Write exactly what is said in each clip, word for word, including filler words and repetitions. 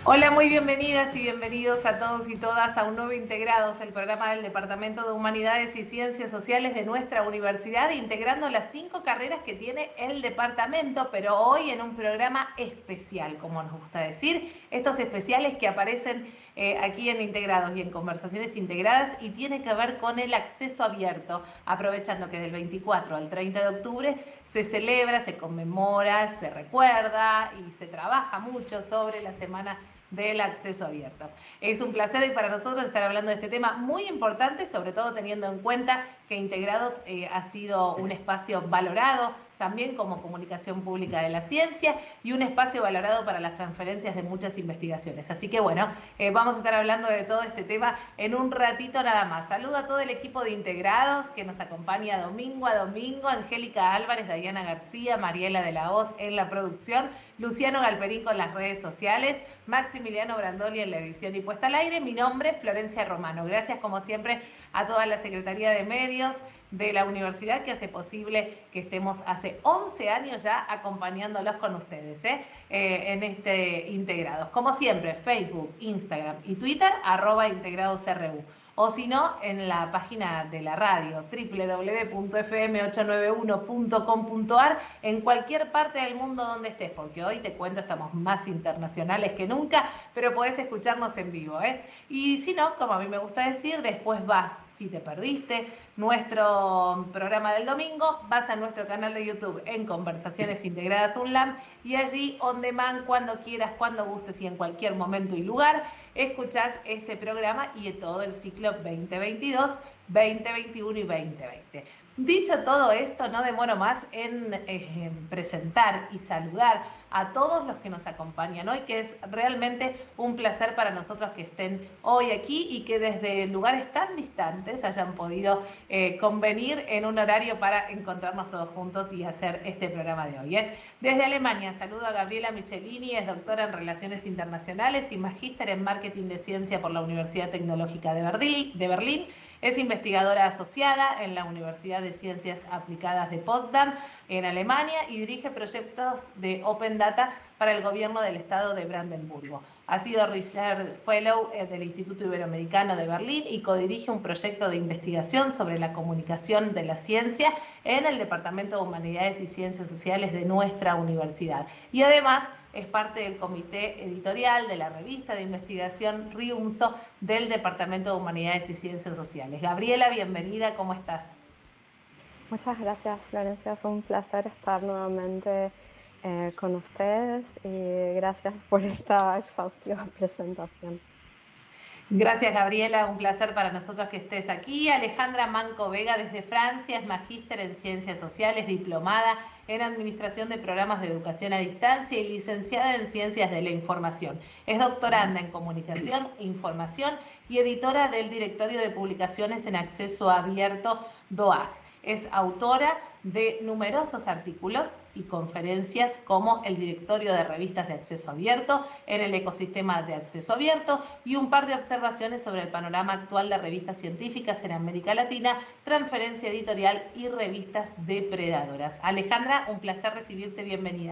Hola, muy bienvenidas y bienvenidos a todos y todas a un nuevo Integrados, el programa del Departamento de Humanidades y Ciencias Sociales de nuestra universidad, integrando las cinco carreras que tiene el departamento, pero hoy en un programa especial, como nos gusta decir, estos especiales que aparecen eh, aquí en Integrados y en Conversaciones Integradas y tiene que ver con el acceso abierto, aprovechando que del veinticuatro al treinta de octubre se celebra, se conmemora, se recuerda y se trabaja mucho sobre la Semana del Acceso Abierto. Es un placer hoy para nosotros estar hablando de este tema muy importante, sobre todo teniendo en cuenta que Integrados eh, ha sido un espacio valorado también como comunicación pública de la ciencia y un espacio valorado para las transferencias de muchas investigaciones. Así que bueno, eh, vamos a estar hablando de todo este tema en un ratito nada más. Saludo a todo el equipo de Integrados que nos acompaña domingo a domingo, Angélica Álvarez, Diana García, Mariela de la Hoz en la producción, Luciano Galperín con las redes sociales, Maximiliano Brandoli en la edición y puesta al aire. Mi nombre es Florencia Romano. Gracias como siempre a toda la Secretaría de Medios de la universidad que hace posible que estemos hace once años ya acompañándolos con ustedes ¿eh? Eh, en este Integrados. Como siempre, Facebook, Instagram y Twitter, arroba IntegradosRU. O si no, en la página de la radio, doble u doble u doble u punto f m ocho nueve uno punto com punto a r, en cualquier parte del mundo donde estés, porque hoy te cuento, estamos más internacionales que nunca, pero podés escucharnos en vivo. ¿eh? Y si no, como a mí me gusta decir, después vas, si te perdiste nuestro programa del domingo, vas a nuestro canal de YouTube en Conversaciones Integradas UNLAM y allí on demand, cuando quieras, cuando gustes y en cualquier momento y lugar, escuchás este programa y todo el ciclo veinte veintidós, veinte veintiuno y veinte veinte. Dicho todo esto, no demoro más en, en presentar y saludar a todos los que nos acompañan hoy, que es realmente un placer para nosotros que estén hoy aquí y que desde lugares tan distantes hayan podido eh, convenir en un horario para encontrarnos todos juntos y hacer este programa de hoy. ¿eh? Desde Alemania saludo a Gabriela Michelini, es doctora en Relaciones Internacionales y magíster en Marketing de Ciencia por la Universidad Tecnológica de Berlín, de Berlín. Es investigadora asociada en la Universidad de Ciencias Aplicadas de Potsdam, en Alemania, y dirige proyectos de Open Data para el gobierno del estado de Brandenburgo. Ha sido Research Fellow del Instituto Iberoamericano de Berlín y codirige un proyecto de investigación sobre la comunicación de la ciencia en el Departamento de Humanidades y Ciencias Sociales de nuestra universidad. Y además es parte del comité editorial de la revista de investigación RIUMSO del Departamento de Humanidades y Ciencias Sociales. Gabriela, bienvenida, ¿cómo estás? Muchas gracias, Florencia. Es un placer estar nuevamente eh, con ustedes y gracias por esta exhaustiva presentación. Gracias, Gabriela. Un placer para nosotros que estés aquí. Alejandra Manco Vega desde Francia es magíster en Ciencias Sociales, diplomada en Administración de Programas de Educación a Distancia y licenciada en Ciencias de la Información. Es doctoranda en Comunicación e Información y editora del Directorio de Publicaciones en Acceso Abierto D O A C. Es autora de numerosos artículos y conferencias como el Directorio de Revistas de Acceso Abierto, en el ecosistema de acceso abierto y un par de observaciones sobre el panorama actual de revistas científicas en América Latina, transferencia editorial y revistas depredadoras. Alejandra, un placer recibirte, bienvenida.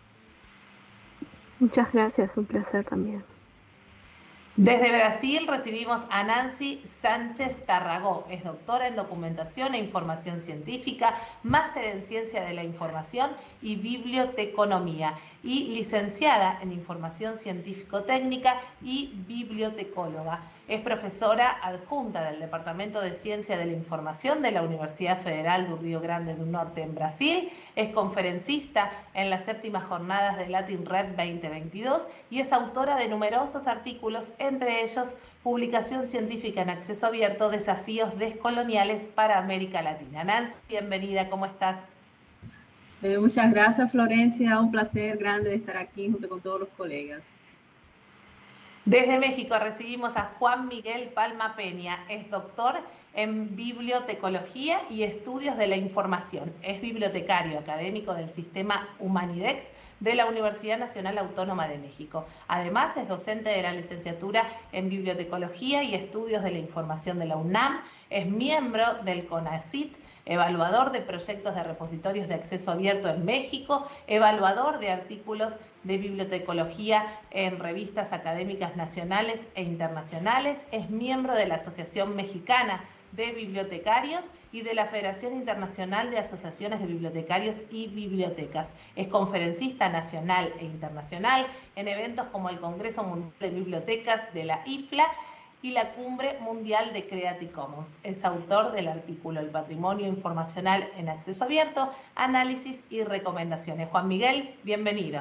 Muchas gracias, un placer también. Desde Brasil recibimos a Nancy Sánchez Tarragó. Es doctora en Documentación e Información Científica, máster en Ciencia de la Información y Biblioteconomía y licenciada en Información Científico-Técnica y bibliotecóloga. Es profesora adjunta del Departamento de Ciencia de la Información de la Universidad Federal do Rio Grande do Norte en Brasil. Es conferencista en las séptimas jornadas de Latin Rep veinte veintidós y es autora de numerosos artículos, entre ellos Publicación Científica en Acceso Abierto, Desafíos Descoloniales para América Latina. Nancy, bienvenida, ¿cómo estás? Eh, muchas gracias, Florencia. Un placer grande de estar aquí junto con todos los colegas. Desde México recibimos a Juan Miguel Palma Peña. Es doctor en Bibliotecología y Estudios de la Información. Es bibliotecario académico del Sistema Humanidex de la Universidad Nacional Autónoma de México. Además, es docente de la licenciatura en Bibliotecología y Estudios de la Información de la UNAM. Es miembro del CONACYT, evaluador de proyectos de repositorios de acceso abierto en México, evaluador de artículos de bibliotecología en revistas académicas nacionales e internacionales, es miembro de la Asociación Mexicana de Bibliotecarios y de la Federación Internacional de Asociaciones de Bibliotecarios y Bibliotecas. Es conferencista nacional e internacional en eventos como el Congreso Mundial de Bibliotecas de la I F L A y la Cumbre Mundial de Creative Commons. Es autor del artículo El Patrimonio Informacional en Acceso Abierto, Análisis y Recomendaciones. Juan Miguel, bienvenido.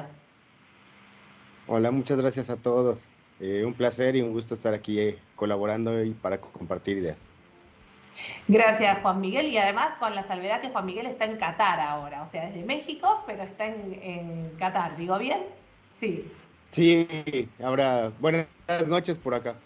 Hola, muchas gracias a todos. Eh, un placer y un gusto estar aquí eh, colaborando y para compartir ideas. Gracias, Juan Miguel, y además con la salvedad que Juan Miguel está en Qatar ahora, o sea, es de México, pero está en, en Qatar, ¿digo bien? Sí. Sí, ahora, buenas noches por acá.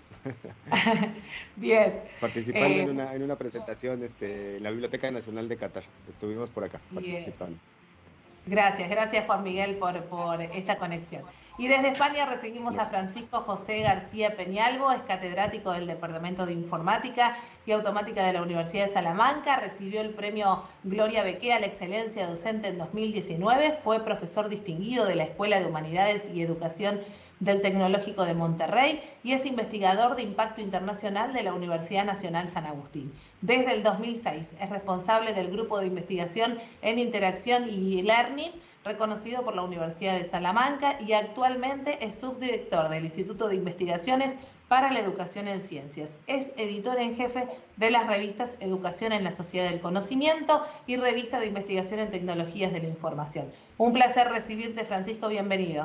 Bien. Participando eh, en, una, en una presentación este, en la Biblioteca Nacional de Qatar. Estuvimos por acá bien. participando. Gracias, gracias Juan Miguel por, por esta conexión. Y desde España recibimos a Francisco José García Peñalvo, es catedrático del Departamento de Informática y Automática de la Universidad de Salamanca, recibió el premio Gloria Bequé a la excelencia docente en dos mil diecinueve, fue profesor distinguido de la Escuela de Humanidades y Educación del Tecnológico de Monterrey y es investigador de impacto internacional de la Universidad Nacional San Agustín. Desde el dos mil seis es responsable del grupo de investigación en interacción y learning, reconocido por la Universidad de Salamanca, y actualmente es subdirector del Instituto de Investigaciones para la Educación en Ciencias. Es editor en jefe de las revistas Educación en la Sociedad del Conocimiento y Revista de Investigación en Tecnologías de la Información. Un placer recibirte, Francisco, bienvenido.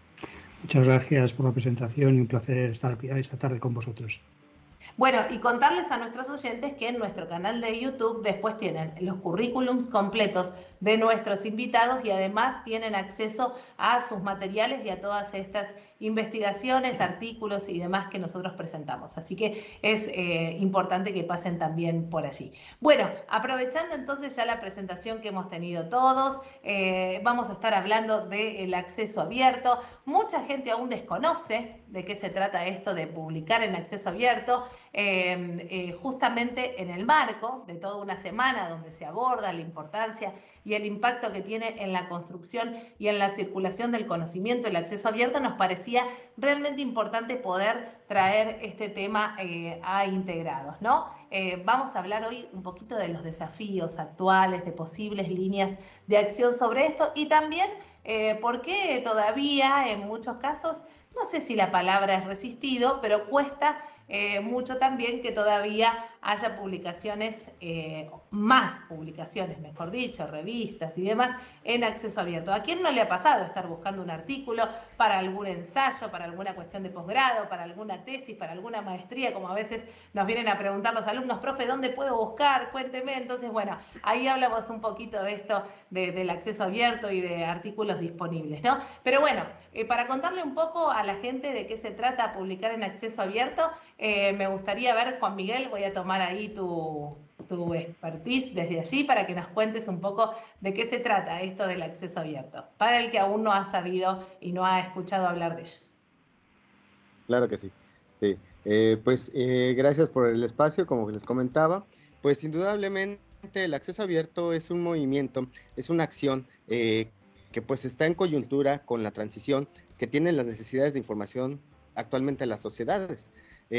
Muchas gracias por la presentación y un placer estar esta tarde con vosotros. Bueno, y contarles a nuestros oyentes que en nuestro canal de YouTube después tienen los currículums completos de nuestros invitados y además tienen acceso a sus materiales y a todas estas investigaciones, artículos y demás que nosotros presentamos. Así que es eh, importante que pasen también por allí. Bueno, aprovechando entonces ya la presentación que hemos tenido todos, eh, vamos a estar hablando del acceso abierto. Mucha gente aún desconoce de qué se trata esto de publicar en acceso abierto, eh, eh, justamente en el marco de toda una semana donde se aborda la importancia y el impacto que tiene en la construcción y en la circulación del conocimiento, el acceso abierto, nos parecía realmente importante poder traer este tema eh, a integrados, ¿no? Eh, vamos a hablar hoy un poquito de los desafíos actuales, de posibles líneas de acción sobre esto y también eh, por qué todavía en muchos casos, no sé si la palabra es resistido, pero cuesta Eh, mucho también que todavía haya publicaciones, eh, más publicaciones, mejor dicho, revistas y demás, en acceso abierto. ¿A quién no le ha pasado estar buscando un artículo para algún ensayo, para alguna cuestión de posgrado, para alguna tesis, para alguna maestría, como a veces nos vienen a preguntar los alumnos, profe, ¿dónde puedo buscar? Cuénteme. Entonces, bueno, ahí hablamos un poquito de esto, de, del acceso abierto y de artículos disponibles, ¿no? Pero bueno, eh, para contarle un poco a la gente de qué se trata publicar en acceso abierto, Eh, me gustaría ver, Juan Miguel, voy a tomar ahí tu, tu expertise desde allí para que nos cuentes un poco de qué se trata esto del acceso abierto, para el que aún no ha sabido y no ha escuchado hablar de ello. Claro que sí. sí. Eh, pues eh, gracias por el espacio, como les comentaba. Pues indudablemente el acceso abierto es un movimiento, es una acción eh, que pues está en coyuntura con la transición que tienen las necesidades de información actualmente en las sociedades.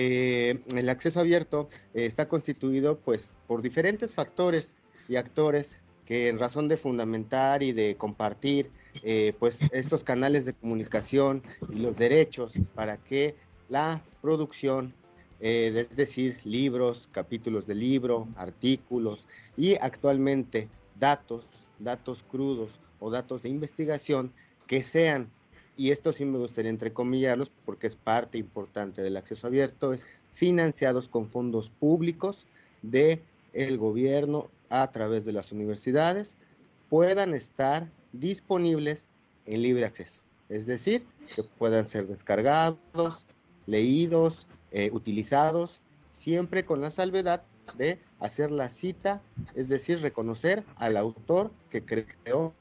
Eh, el acceso abierto eh, está constituido pues por diferentes factores y actores que en razón de fundamentar y de compartir eh, pues estos canales de comunicación y los derechos para que la producción, eh, es decir, libros, capítulos de libro, artículos y actualmente datos, datos crudos o datos de investigación que sean, y esto sí me gustaría entrecomillarlos porque es parte importante del acceso abierto, es financiados con fondos públicos del gobierno a través de las universidades, puedan estar disponibles en libre acceso. Es decir, que puedan ser descargados, leídos, eh, utilizados, siempre con la salvedad de hacer la cita, es decir, reconocer al autor que creó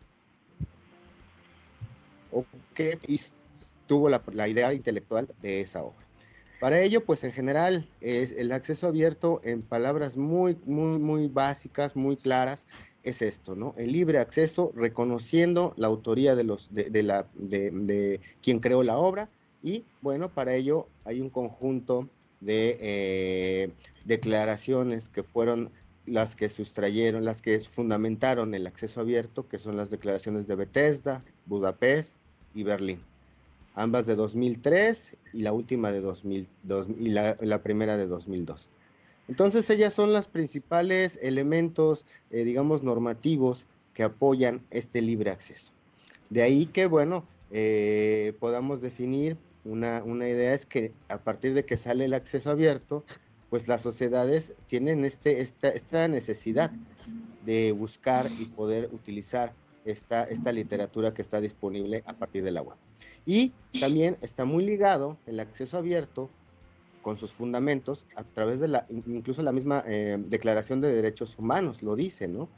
o que tuvo la, la idea intelectual de esa obra. Para ello, pues en general, es el acceso abierto, en palabras muy, muy, muy básicas, muy claras, es esto, ¿no? El libre acceso, reconociendo la autoría de, los, de, de, la, de, de quien creó la obra, y bueno, para ello hay un conjunto de eh, declaraciones que fueron las que sustrayeron, las que fundamentaron el acceso abierto, que son las declaraciones de Bethesda, Budapest y Berlín. Ambas de dos mil tres y la última de dos mil dos y la, la primera de dos mil dos. Entonces ellas son los principales elementos, eh, digamos, normativos que apoyan este libre acceso. De ahí que, bueno, eh, podamos definir una, una idea, es que a partir de que sale el acceso abierto, pues las sociedades tienen este, esta, esta necesidad de buscar y poder utilizar esta, esta literatura que está disponible a partir de la web. Y también está muy ligado el acceso abierto con sus fundamentos a través de la, incluso la misma eh, Declaración de Derechos Humanos lo dice, ¿no?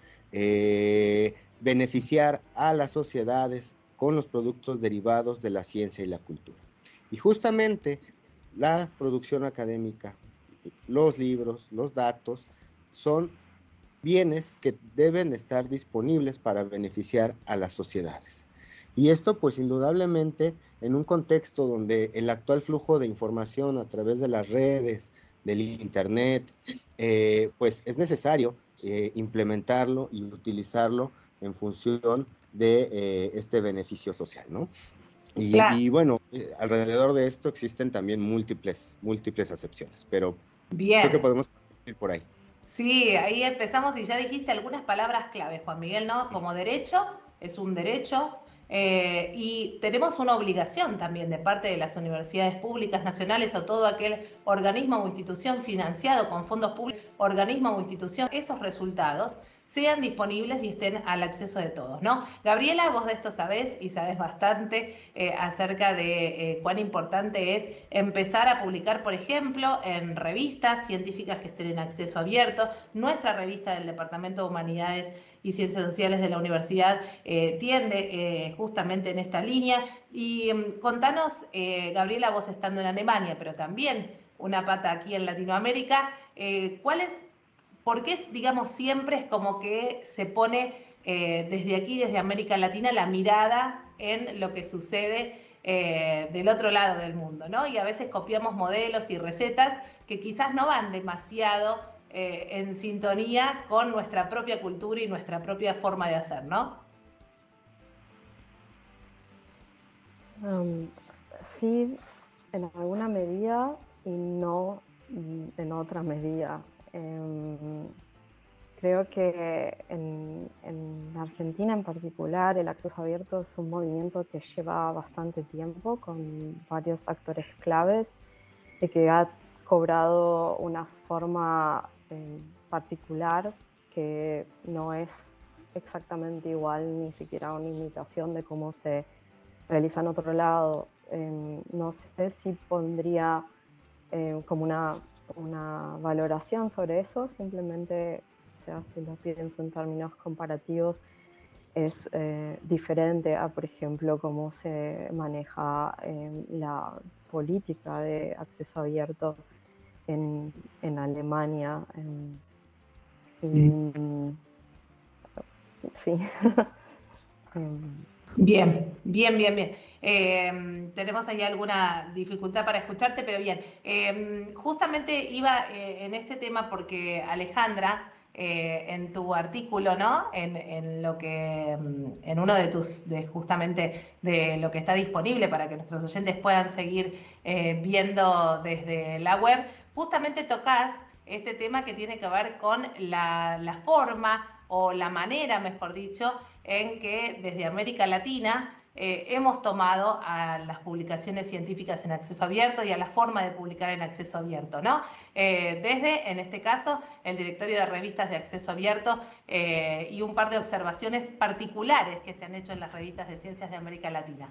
Eh, beneficiar a las sociedades con los productos derivados de la ciencia y la cultura. Y justamente la producción académica, los libros, los datos, son bienes que deben estar disponibles para beneficiar a las sociedades. Y esto, pues, indudablemente, en un contexto donde el actual flujo de información a través de las redes, del internet, eh, pues es necesario eh, implementarlo y utilizarlo en función de eh, este beneficio social, ¿no? Y, claro. y bueno, eh, alrededor de esto existen también múltiples, múltiples acepciones, pero Bien. Creo que podemos ir por ahí. Sí, ahí empezamos y ya dijiste algunas palabras claves, Juan Miguel, ¿no? Como derecho, es un derecho, eh, y tenemos una obligación también de parte de las universidades públicas nacionales o todo aquel organismo o institución financiado con fondos públicos, organismo o institución, esos resultados sean disponibles y estén al acceso de todos, ¿no? Gabriela, vos de esto sabés y sabés bastante eh, acerca de eh, cuán importante es empezar a publicar, por ejemplo, en revistas científicas que estén en acceso abierto. Nuestra revista del Departamento de Humanidades y Ciencias Sociales de la Universidad eh, tiende eh, justamente en esta línea. Y um, contanos, eh, Gabriela, vos estando en Alemania, pero también una pata aquí en Latinoamérica, eh, ¿cuál es ¿por qué, digamos, siempre es como que se pone eh, desde aquí, desde América Latina, la mirada en lo que sucede eh, del otro lado del mundo, ¿no? Y a veces copiamos modelos y recetas que quizás no van demasiado eh, en sintonía con nuestra propia cultura y nuestra propia forma de hacer, ¿no? Um, sí, en alguna medida y no en otra medida. Eh, creo que en, en Argentina en particular el acceso abierto es un movimiento que lleva bastante tiempo con varios actores claves y que ha cobrado una forma eh, particular que no es exactamente igual ni siquiera una imitación de cómo se realiza en otro lado. Eh, no sé si pondría eh, como una una valoración sobre eso, simplemente, o sea, si lo pienso en términos comparativos, es eh, diferente a, por ejemplo, cómo se maneja eh, la política de acceso abierto en, en Alemania. En, y, sí. Bien, bien, bien, bien. Eh, tenemos ahí alguna dificultad para escucharte, pero bien. Eh, justamente iba eh, en este tema porque Alejandra, eh, en tu artículo, ¿no? En, en lo que, en uno de tus, de justamente de lo que está disponible para que nuestros oyentes puedan seguir eh, viendo desde la web, justamente tocas este tema que tiene que ver con la, la forma o la manera, mejor dicho, en que desde América Latina eh, hemos tomado a las publicaciones científicas en acceso abierto y a la forma de publicar en acceso abierto, ¿no? Eh, desde, en este caso, el Directorio de Revistas de Acceso Abierto eh, y un par de observaciones particulares que se han hecho en las revistas de ciencias de América Latina.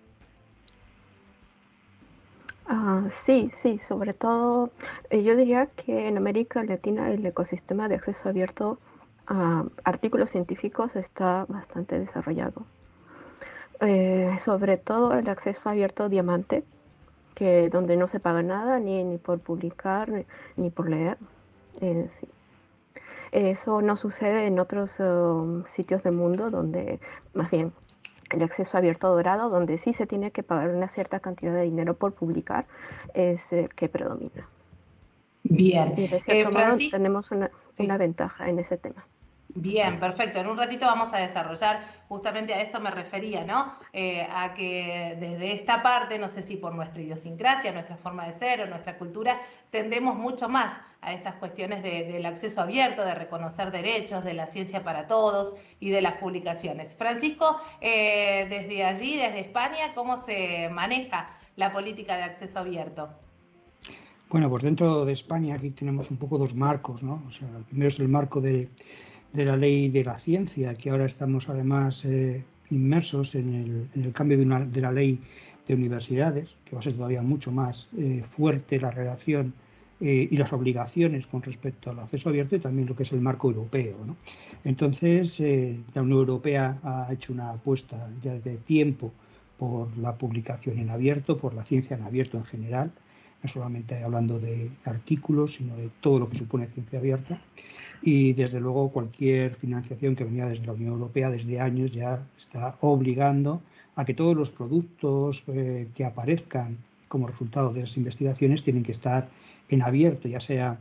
Uh, sí, sí, sobre todo, eh, yo diría que en América Latina el ecosistema de acceso abierto a uh, artículos científicos está bastante desarrollado. Eh, sobre todo el acceso abierto diamante, que donde no se paga nada ni, ni por publicar ni, ni por leer. Eh, sí. Eso no sucede en otros uh, sitios del mundo donde más bien el acceso abierto dorado, donde sí se tiene que pagar una cierta cantidad de dinero por publicar, es el que predomina. Bien. Y de cierto eh, modo Francis... tenemos una, sí. una ventaja en ese tema. Bien, perfecto. En un ratito vamos a desarrollar, justamente a esto me refería, ¿no? Eh, a que desde esta parte, no sé si por nuestra idiosincrasia, nuestra forma de ser o nuestra cultura, tendemos mucho más a estas cuestiones de, del acceso abierto, de reconocer derechos, de la ciencia para todos y de las publicaciones. Francisco, eh, desde allí, desde España, ¿cómo se maneja la política de acceso abierto? Bueno, pues dentro de España aquí tenemos un poco dos marcos, ¿no? O sea, el primero es el marco de de la ley de la ciencia, que ahora estamos además eh, inmersos en el, en el cambio de, una, de la ley de universidades, que va a ser todavía mucho más eh, fuerte la relación eh, y las obligaciones con respecto al acceso abierto y también lo que es el marco europeo, ¿no? Entonces, eh, la Unión Europea ha hecho una apuesta ya de tiempo por la publicación en abierto, por la ciencia en abierto en general, no solamente hablando de artículos, sino de todo lo que supone ciencia abierta. Y desde luego cualquier financiación que venía desde la Unión Europea desde años ya está obligando a que todos los productos eh, que aparezcan como resultado de esas investigaciones tienen que estar en abierto, ya sea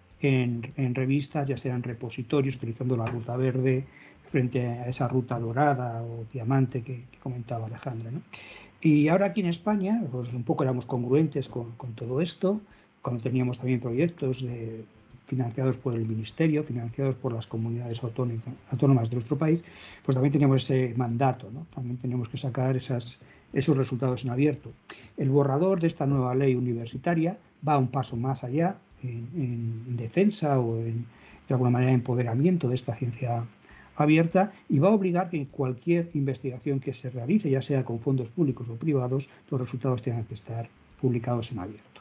en, en revistas, ya sea en repositorios, utilizando la ruta verde frente a esa ruta dorada o diamante que, que comentaba Alejandra, ¿no? Y ahora aquí en España, pues un poco éramos congruentes con, con todo esto, cuando teníamos también proyectos de, financiados por el Ministerio, financiados por las comunidades autónomas de nuestro país, pues también teníamos ese mandato, ¿no? También tenemos que sacar esas, esos resultados en abierto. El borrador de esta nueva ley universitaria va un paso más allá en, en defensa o en, de alguna manera, empoderamiento de esta ciencia abierta y va a obligar que cualquier investigación que se realice, ya sea con fondos públicos o privados, los resultados tengan que estar publicados en abierto.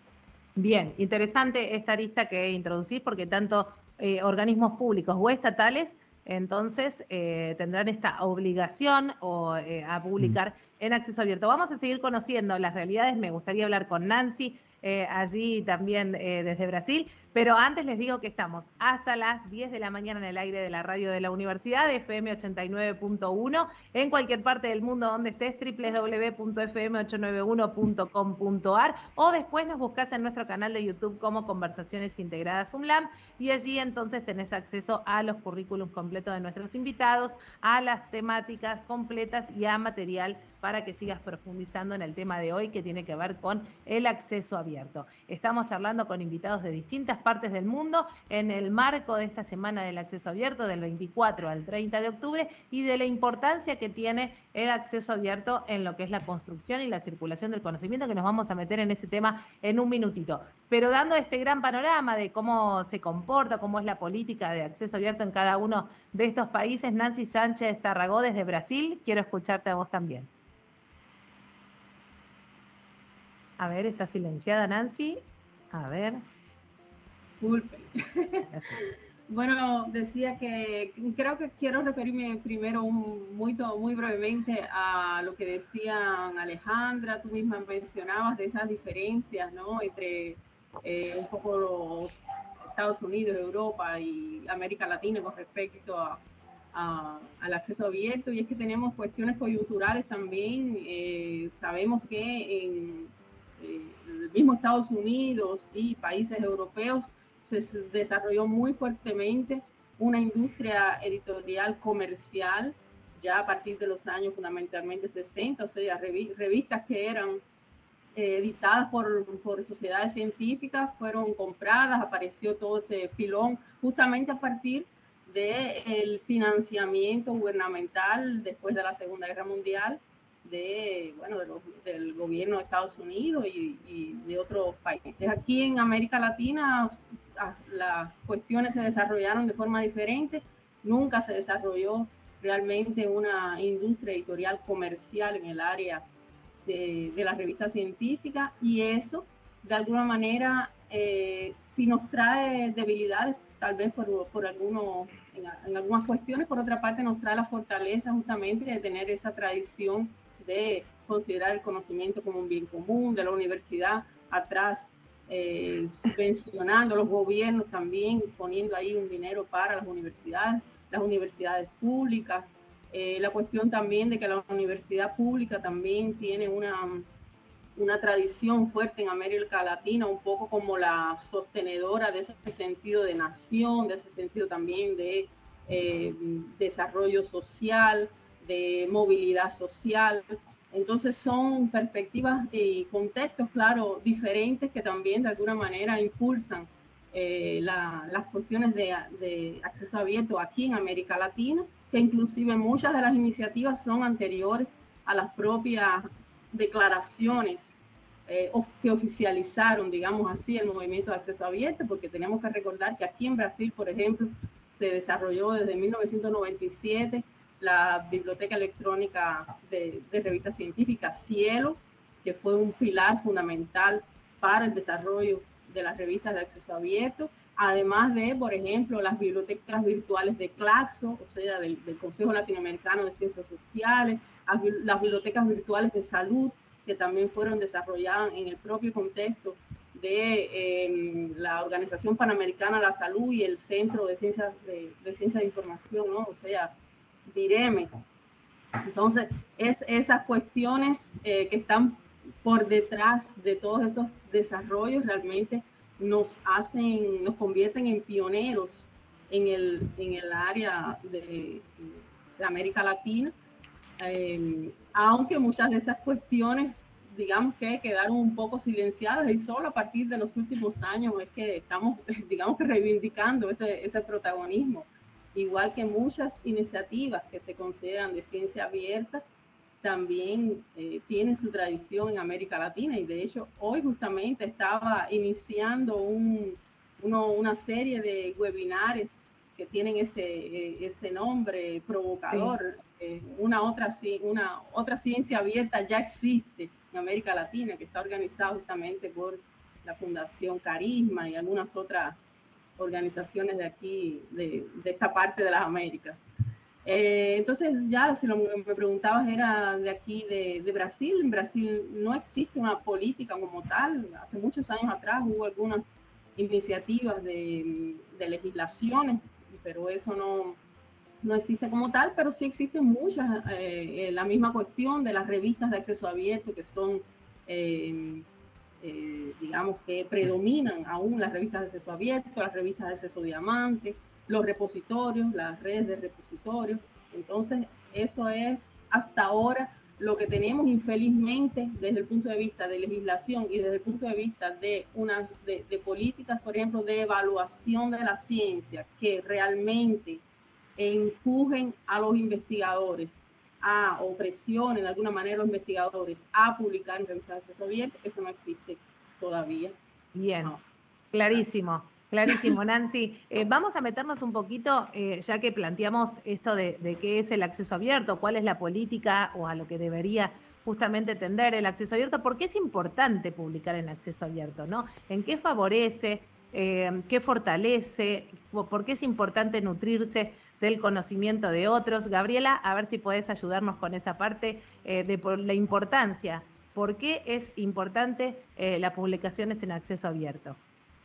Bien, interesante esta lista que introducís porque tanto eh, organismos públicos o estatales entonces eh, tendrán esta obligación o, eh, a publicar mm. en acceso abierto. Vamos a seguir conociendo las realidades, me gustaría hablar con Nancy, eh, allí también eh, desde Brasil, pero antes les digo que estamos hasta las diez de la mañana en el aire de la radio de la universidad, F M ochenta y nueve punto uno, en cualquier parte del mundo donde estés, doble u doble u doble u punto f m ochocientos noventa y uno punto com punto a r, o después nos buscas en nuestro canal de YouTube como Conversaciones Integradas UNLAM, y allí entonces tenés acceso a los currículums completos de nuestros invitados, a las temáticas completas y a material para que sigas profundizando en el tema de hoy que tiene que ver con el acceso abierto. Estamos charlando con invitados de distintas partes del mundo en el marco de esta semana del acceso abierto del veinticuatro al treinta de octubre y de la importancia que tiene el acceso abierto en lo que es la construcción y la circulación del conocimiento, que nos vamos a meter en ese tema en un minutito. Pero dando este gran panorama de cómo se comporta, cómo es la política de acceso abierto en cada uno de estos países, Nancy Sánchez Tarragó desde Brasil, quiero escucharte a vos también. A ver, está silenciada Nancy. A ver. Disculpe. Bueno, decía que creo que quiero referirme primero un, muy, muy brevemente a lo que decían Alejandra, tú misma mencionabas de esas diferencias, ¿no? Entre eh, un poco los Estados Unidos, Europa y América Latina con respecto a, a, al acceso abierto, y es que tenemos cuestiones coyunturales también. Eh, sabemos que en eh, el mismo Estados Unidos y países europeos se desarrolló muy fuertemente una industria editorial comercial ya a partir de los años fundamentalmente sesenta, o sea, revistas que eran eh, editadas por, por sociedades científicas fueron compradas, apareció todo ese filón justamente a partir del financiamiento gubernamental después de la Segunda Guerra Mundial de, bueno, de los, del gobierno de Estados Unidos y, y de otros países. Aquí en América Latina las cuestiones se desarrollaron de forma diferente, nunca se desarrolló realmente una industria editorial comercial en el área de, de las revistas científicas, y eso de alguna manera eh, sí nos trae debilidades, tal vez por, por algunos, en, en algunas cuestiones, por otra parte nos trae la fortaleza justamente de tener esa tradición de considerar el conocimiento como un bien común, de la universidad atrás eh, subvencionando, los gobiernos también poniendo ahí un dinero para las universidades, las universidades públicas, eh, la cuestión también de que la universidad pública también tiene una, una tradición fuerte en América Latina, un poco como la sostenedora de ese sentido de nación, de ese sentido también de eh, desarrollo social, de movilidad social. Entonces son perspectivas y contextos, claro, diferentes que también de alguna manera impulsan eh, la, las cuestiones de, de acceso abierto aquí en América Latina, que inclusive muchas de las iniciativas son anteriores a las propias declaraciones eh, que oficializaron, digamos así, el movimiento de acceso abierto, porque tenemos que recordar que aquí en Brasil, por ejemplo, se desarrolló desde mil novecientos noventa y siete la biblioteca electrónica de, de revistas científicas Cielo, que fue un pilar fundamental para el desarrollo de las revistas de acceso abierto, además de, por ejemplo, las bibliotecas virtuales de Claxo, o sea, del, del Consejo Latinoamericano de Ciencias Sociales, las bibliotecas virtuales de salud, que también fueron desarrolladas en el propio contexto de eh, la Organización Panamericana de la Salud y el Centro de Ciencias de, de, Ciencia de Información, ¿no? O sea, DIREME. Entonces, es esas cuestiones eh, que están por detrás de todos esos desarrollos realmente nos hacen, nos convierten en pioneros en el, en el área de, de América Latina, eh, aunque muchas de esas cuestiones, digamos que quedaron un poco silenciadas y solo a partir de los últimos años es que estamos, digamos que reivindicando ese, ese protagonismo. Igual que muchas iniciativas que se consideran de ciencia abierta, también eh, tienen su tradición en América Latina. Y de hecho, hoy justamente estaba iniciando un, uno, una serie de webinares que tienen ese, ese nombre provocador. Sí. Eh, una, otra, una otra ciencia abierta ya existe en América Latina, que está organizada justamente por la Fundación Carisma y algunas otras organizaciones de aquí, de, de esta parte de las Américas. Eh, entonces, ya si lo que me preguntabas era de aquí, de, de Brasil. En Brasil no existe una política como tal. Hace muchos años atrás hubo algunas iniciativas de, de legislaciones, pero eso no, no existe como tal, pero sí existen muchas, eh, la misma cuestión de las revistas de acceso abierto, que son... Eh, Eh, digamos que predominan aún las revistas de acceso abierto, las revistas de acceso diamante, los repositorios, las redes de repositorios. Entonces, eso es hasta ahora lo que tenemos, infelizmente, desde el punto de vista de legislación y desde el punto de vista de, una, de, de políticas, por ejemplo, de evaluación de la ciencia, que realmente empujen a los investigadores a, o presionen de alguna manera a los investigadores a publicar en revistas de acceso abierto. Eso no existe todavía. Bien, no. Clarísimo, clarísimo, Nancy. Eh, vamos a meternos un poquito, eh, ya que planteamos esto de, de qué es el acceso abierto, cuál es la política o a lo que debería justamente tender el acceso abierto, por qué es importante publicar en acceso abierto, ¿no? ¿En qué favorece? Eh, ¿Qué fortalece? ¿Por qué es importante nutrirse del conocimiento de otros? Gabriela, a ver si podés ayudarnos con esa parte eh, de por la importancia. ¿Por qué es importante eh, las publicaciones en acceso abierto?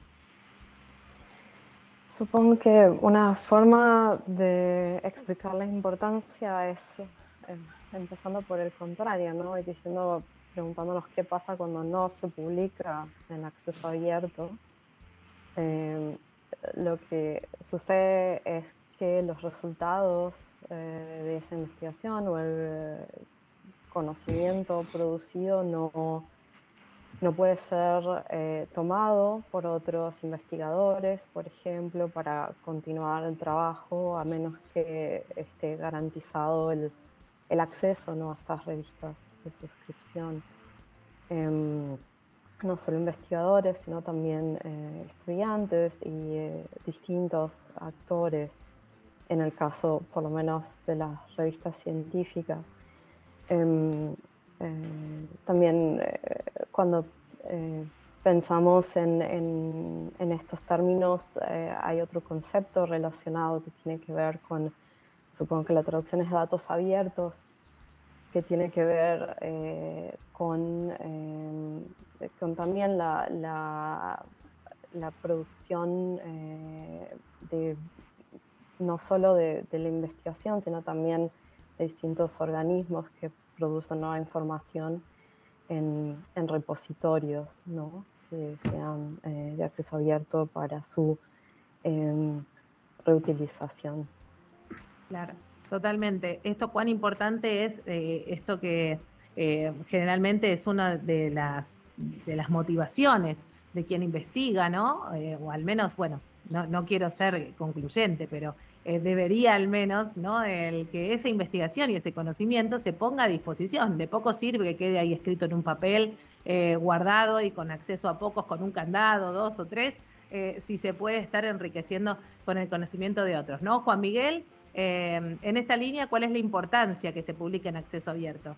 Supongo que una forma de explicar la importancia es eh, empezando por el contrario, ¿no? Y diciendo, preguntándonos qué pasa cuando no se publica en acceso abierto. Eh, lo que sucede es que los resultados eh, de esa investigación o el conocimiento producido no, no puede ser eh, tomado por otros investigadores, por ejemplo, para continuar el trabajo, a menos que esté garantizado el, el acceso, ¿no?, a estas revistas de suscripción. Eh, no solo investigadores, sino también eh, estudiantes y eh, distintos actores, en el caso por lo menos de las revistas científicas. Eh, eh, también eh, cuando eh, pensamos en, en, en estos términos, eh, hay otro concepto relacionado que tiene que ver con, supongo que la traducción es datos abiertos, que tiene que ver eh, con, eh, con también la, la, la producción eh, de, no solo de, de la investigación, sino también de distintos organismos que producen nueva información en, en repositorios, ¿no? Que sean eh, de acceso abierto para su eh, reutilización. Claro, totalmente. Esto cuán importante es eh, esto que eh, generalmente es una de las, de las motivaciones de quien investiga, ¿no? Eh, o al menos, bueno, no, no quiero ser concluyente, pero eh, debería al menos, ¿no? El que esa investigación y ese conocimiento se ponga a disposición. De poco sirve que quede ahí escrito en un papel, eh, guardado y con acceso a pocos, con un candado, dos o tres, eh, si se puede estar enriqueciendo con el conocimiento de otros, ¿no? Juan Miguel, eh, en esta línea, ¿cuál es la importancia que se publique en acceso abierto?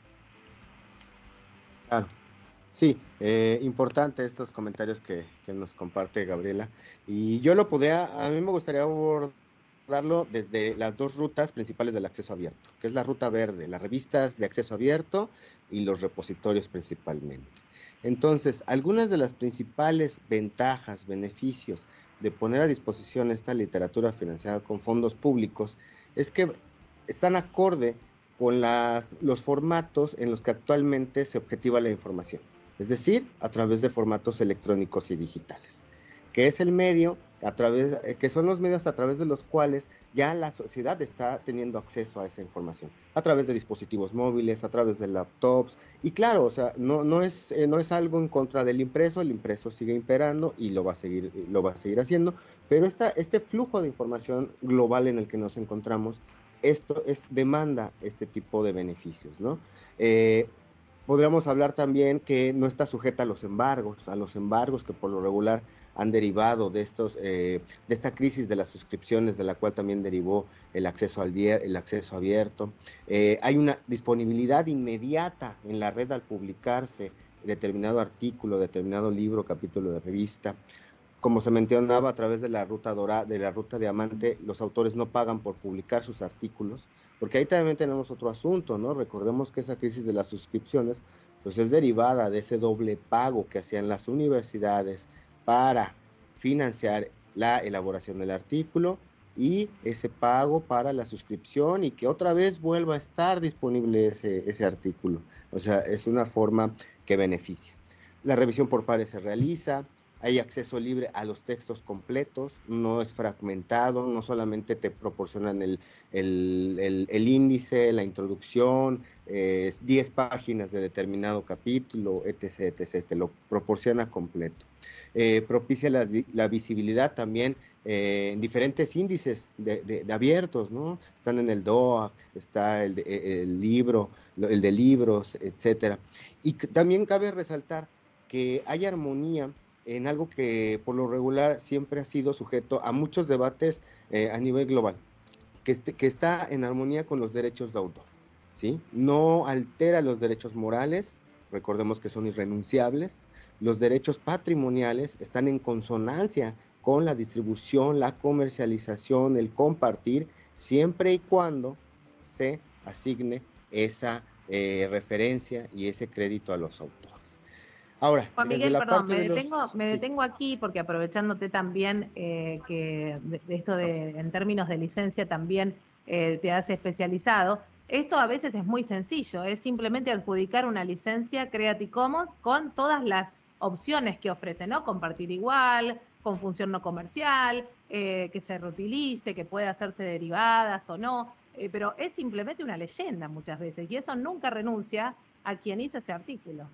Claro. Sí, eh, importante estos comentarios que, que nos comparte Gabriela. Y yo lo podría, a mí me gustaría abordarlo desde las dos rutas principales del acceso abierto, que es la ruta verde, las revistas de acceso abierto y los repositorios principalmente. Entonces, algunas de las principales ventajas, beneficios de poner a disposición esta literatura financiada con fondos públicos es que están acorde con las, los formatos en los que actualmente se objetiva la información. Es decir, a través de formatos electrónicos y digitales, que es el medio, a través, que son los medios a través de los cuales ya la sociedad está teniendo acceso a esa información, a través de dispositivos móviles, a través de laptops, y claro, o sea, no, no, es, eh, no es algo en contra del impreso, el impreso sigue imperando y lo va a seguir, lo va a seguir haciendo, pero esta, este flujo de información global en el que nos encontramos, esto es, demanda este tipo de beneficios, ¿no? Eh, Podríamos hablar también que no está sujeta a los embargos, a los embargos que por lo regular han derivado de, estos, eh, de esta crisis de las suscripciones, de la cual también derivó el acceso, al el acceso abierto. Eh, hay una disponibilidad inmediata en la red al publicarse determinado artículo, determinado libro, capítulo de revista. Como se mencionaba, a través de la ruta dorada, de la ruta diamante, los autores no pagan por publicar sus artículos, porque ahí también tenemos otro asunto, ¿no? Recordemos que esa crisis de las suscripciones, pues es derivada de ese doble pago que hacían las universidades para financiar la elaboración del artículo y ese pago para la suscripción y que otra vez vuelva a estar disponible ese, ese artículo. O sea, es una forma que beneficia. La revisión por pares se realiza. Hay acceso libre a los textos completos, no es fragmentado, no solamente te proporcionan el, el, el, el índice, la introducción, eh, diez páginas de determinado capítulo, etcétera, etcétera, te lo proporciona completo. Eh, propicia la, la visibilidad también eh, en diferentes índices de, de, de abiertos, ¿no? Están en el D O A, está el, de, el libro, el de libros, etcétera. Y también cabe resaltar que hay armonía en algo que por lo regular siempre ha sido sujeto a muchos debates eh, a nivel global, que, este, que está en armonía con los derechos de autor, ¿sí? No altera los derechos morales, recordemos que son irrenunciables, los derechos patrimoniales están en consonancia con la distribución, la comercialización, el compartir, siempre y cuando se asigne esa eh, referencia y ese crédito a los autores. Ahora, Juan Miguel, la perdón, parte me de los... detengo, me sí. detengo aquí porque aprovechándote también eh, que de, de esto de, en términos de licencia también eh, te has especializado, esto a veces es muy sencillo, es simplemente adjudicar una licencia Creative Commons con todas las opciones que ofrece, ¿no? Compartir igual, con función no comercial, eh, que se reutilice, que puede hacerse derivadas o no, eh, pero es simplemente una leyenda muchas veces y eso nunca renuncia a quien hizo ese artículo.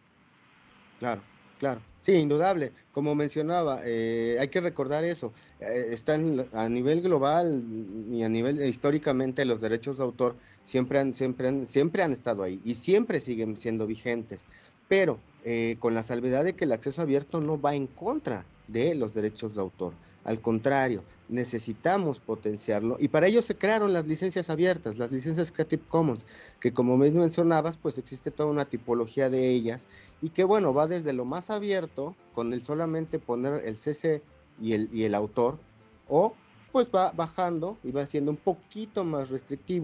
Claro, claro. Sí, indudable. Como mencionaba, eh, hay que recordar eso. Eh, están a nivel global y a nivel históricamente los derechos de autor siempre han, siempre han, siempre han estado ahí y siempre siguen siendo vigentes. Pero eh, con la salvedad de que el acceso abierto no va en contra de los derechos de autor. Al contrario, necesitamos potenciarlo y para ello se crearon las licencias abiertas, las licencias Creative Commons, que como me mencionabas, pues existe toda una tipología de ellas y que bueno, va desde lo más abierto, con el solamente poner el C C y el, y el autor, o pues va bajando y va siendo un poquito más restrictivo,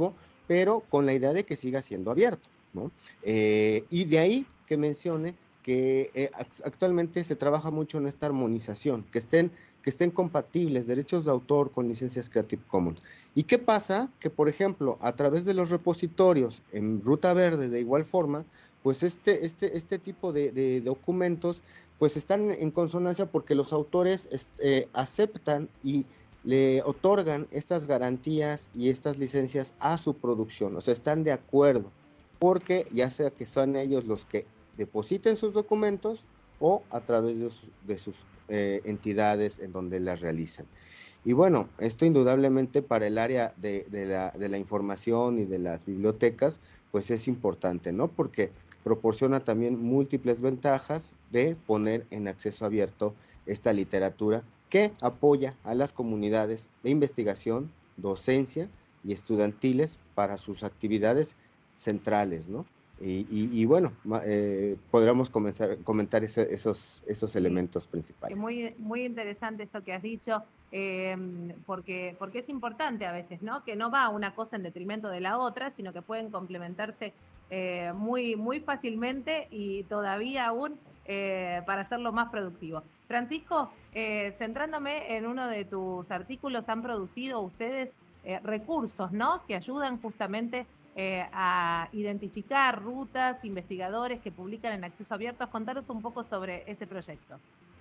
pero con la idea de que siga siendo abierto, ¿no? Eh, y de ahí que mencione que eh, actualmente se trabaja mucho en esta armonización, que estén, que estén compatibles derechos de autor con licencias Creative Commons. ¿Y qué pasa? Que, por ejemplo, a través de los repositorios en Ruta Verde, de igual forma, pues este, este, este tipo de, de documentos pues están en consonancia porque los autores eh, aceptan y le otorgan estas garantías y estas licencias a su producción, o sea, están de acuerdo, porque ya sea que son ellos los que depositen sus documentos o a través de, su, de sus eh, entidades en donde las realizan. Y bueno, esto indudablemente para el área de, de, la, de la información y de las bibliotecas, pues es importante, ¿no? Porque proporciona también múltiples ventajas de poner en acceso abierto esta literatura que apoya a las comunidades de investigación, docencia y estudiantiles para sus actividades centrales, ¿no? Y, y, y bueno, eh, podríamos comenzar, comentar ese, esos, esos elementos principales. Muy, muy interesante esto que has dicho, eh, porque, porque es importante a veces, ¿no? Que no va una cosa en detrimento de la otra, sino que pueden complementarse eh, muy, muy fácilmente y todavía aún eh, para hacerlo más productivo. Francisco, eh, centrándome en uno de tus artículos, han producido ustedes eh, recursos, ¿no? Que ayudan justamente Eh, a identificar rutas, investigadores que publican en acceso abierto. Contaros un poco sobre ese proyecto.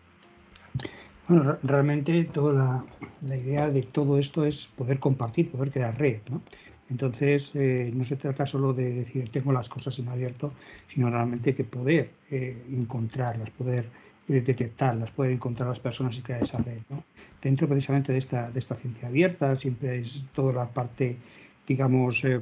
Bueno, realmente toda la, la idea de todo esto es poder compartir, poder crear red, ¿no? Entonces, eh, no se trata solo de decir tengo las cosas en abierto, sino realmente que poder eh, encontrarlas, poder eh, detectarlas, poder encontrar a las personas y crear esa red, ¿no? Dentro precisamente de esta, de esta ciencia abierta siempre es toda la parte, digamos, eh,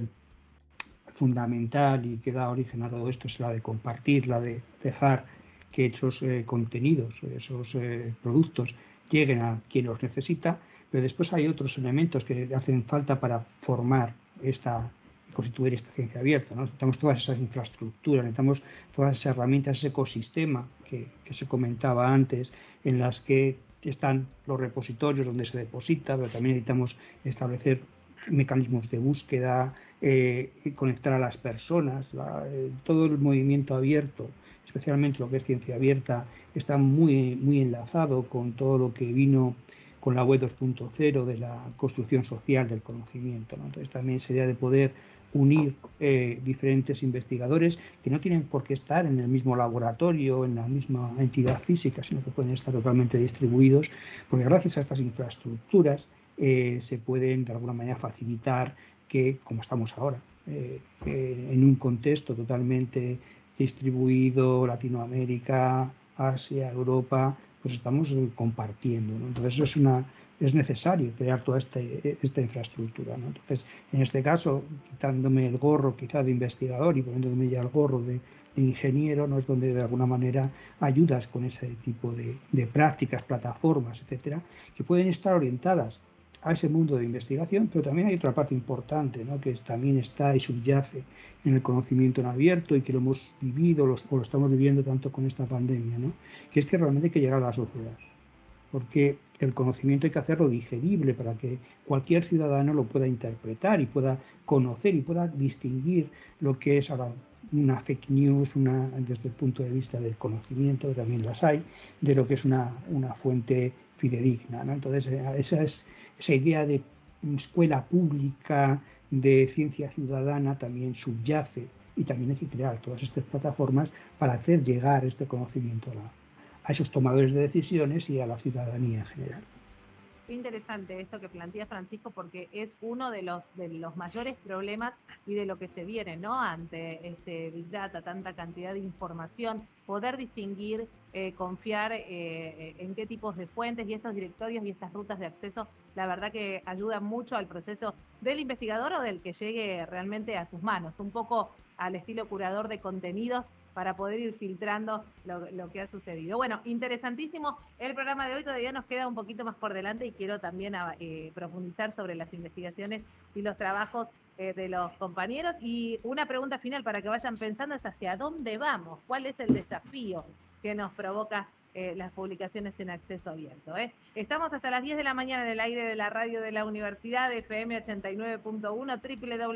fundamental y que da origen a todo esto es la de compartir, la de dejar que esos eh, contenidos, esos eh, productos lleguen a quien los necesita, pero después hay otros elementos que hacen falta para formar esta, constituir esta ciencia abierta, ¿no? Necesitamos todas esas infraestructuras, necesitamos todas esas herramientas, ese ecosistema que, que se comentaba antes, en las que están los repositorios donde se deposita, pero también necesitamos establecer mecanismos de búsqueda, eh, conectar a las personas, la, eh, todo el movimiento abierto, especialmente lo que es ciencia abierta, está muy, muy enlazado con todo lo que vino con la web dos punto cero de la construcción social del conocimiento, ¿no? Entonces también esa idea de poder unir eh, diferentes investigadores que no tienen por qué estar en el mismo laboratorio, en la misma entidad física, sino que pueden estar totalmente distribuidos, porque gracias a estas infraestructuras Eh, se pueden de alguna manera facilitar que, como estamos ahora, eh, eh, en un contexto totalmente distribuido, Latinoamérica, Asia, Europa, pues estamos eh, compartiendo, ¿no? Entonces eso es, una, es necesario crear toda este, esta infraestructura, ¿no? Entonces, en este caso, quitándome el gorro quizá de investigador y poniéndome ya el gorro de, de ingeniero, ¿no? Es donde de alguna manera ayudas con ese tipo de, de prácticas, plataformas, etcétera, que pueden estar orientadas a ese mundo de investigación, pero también hay otra parte importante, ¿no? Que también está y subyace en el conocimiento en abierto y que lo hemos vivido lo, o lo estamos viviendo tanto con esta pandemia, ¿no? Que es que realmente hay que llegar a la sociedad, porque el conocimiento hay que hacerlo digerible para que cualquier ciudadano lo pueda interpretar y pueda conocer y pueda distinguir lo que es ahora una fake news, una, desde el punto de vista del conocimiento, que también las hay, de lo que es una, una fuente fidedigna, ¿no? Entonces, esa es esa idea de escuela pública, de ciencia ciudadana también subyace y también hay que crear todas estas plataformas para hacer llegar este conocimiento a, la, a esos tomadores de decisiones y a la ciudadanía en general. Qué interesante esto que plantea Francisco, porque es uno de los, de los mayores problemas y de lo que se viene, ¿no? Ante este Big Data, tanta cantidad de información, poder distinguir, eh, confiar eh, en qué tipos de fuentes y estos directorios y estas rutas de acceso, la verdad que ayuda mucho al proceso del investigador o del que llegue realmente a sus manos, un poco al estilo curador de contenidos, para poder ir filtrando lo, lo que ha sucedido. Bueno, interesantísimo el programa de hoy, todavía nos queda un poquito más por delante y quiero también eh, profundizar sobre las investigaciones y los trabajos eh, de los compañeros. Y una pregunta final para que vayan pensando es hacia dónde vamos, cuál es el desafío que nos provoca eh, las publicaciones en acceso abierto. ¿eh? Estamos hasta las diez de la mañana en el aire de la radio de la Universidad, F M ochenta y nueve punto uno, doble u doble u doble u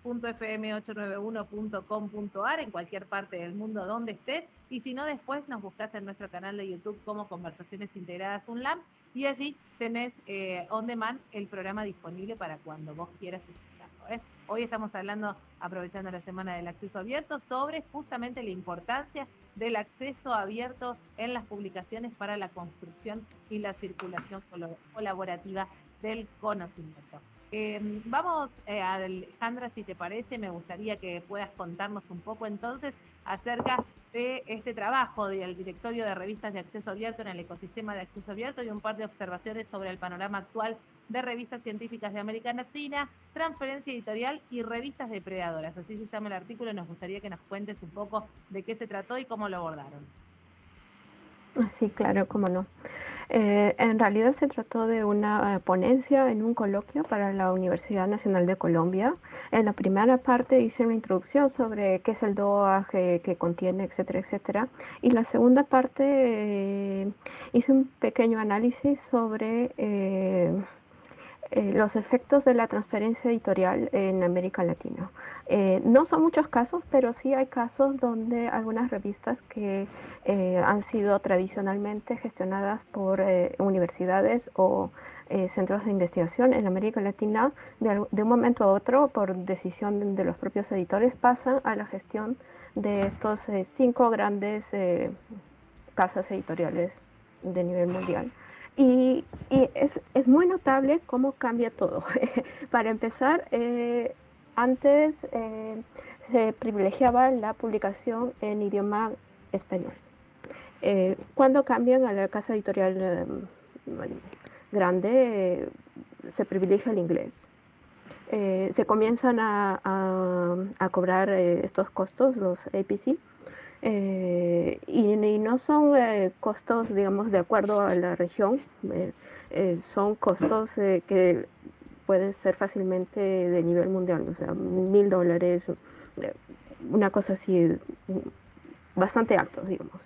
punto f m ocho nueve uno punto com punto a r en cualquier parte del mundo donde estés, y si no, después nos buscas en nuestro canal de YouTube como Conversaciones Integradas UNLAM, y allí tenés eh, on demand el programa disponible para cuando vos quieras escucharlo, ¿eh? Hoy estamos hablando, aprovechando la semana del acceso abierto, sobre justamente la importancia del acceso abierto en las publicaciones para la construcción y la circulación colaborativa del conocimiento. Eh, vamos, eh, Alejandra, si te parece, me gustaría que puedas contarnos un poco entonces acerca de este trabajo del Directorio de Revistas de Acceso Abierto en el ecosistema de acceso abierto y un par de observaciones sobre el panorama actual de revistas científicas de América Latina, transferencia editorial y revistas depredadoras. Así se llama el artículo, y nos gustaría que nos cuentes un poco de qué se trató y cómo lo abordaron. Sí, claro, cómo no. Eh, en realidad se trató de una eh, ponencia en un coloquio para la Universidad Nacional de Colombia. En la primera parte hice una introducción sobre qué es el D O A G, qué contiene, etcétera, etcétera. Y la segunda parte eh, hice un pequeño análisis sobre eh, eh, los efectos de la transferencia editorial en América Latina. Eh, no son muchos casos, pero sí hay casos donde algunas revistas que eh, han sido tradicionalmente gestionadas por eh, universidades o eh, centros de investigación en América Latina, de, de un momento a otro, por decisión de los propios editores, pasan a la gestión de estos eh, cinco grandes eh, casas editoriales de nivel mundial. Y, y es, es muy notable cómo cambia todo. Para empezar, eh, antes eh, se privilegiaba la publicación en idioma español. Eh, cuando cambian a la casa editorial eh, grande, eh, se privilegia el inglés. Eh, se comienzan a, a, a cobrar eh, estos costos, los A P C, eh, y, y no son eh, costos, digamos, de acuerdo a la región, eh, eh, son costos eh, que pueden ser fácilmente de nivel mundial, o sea, mil dólares, una cosa así, bastante alto, digamos.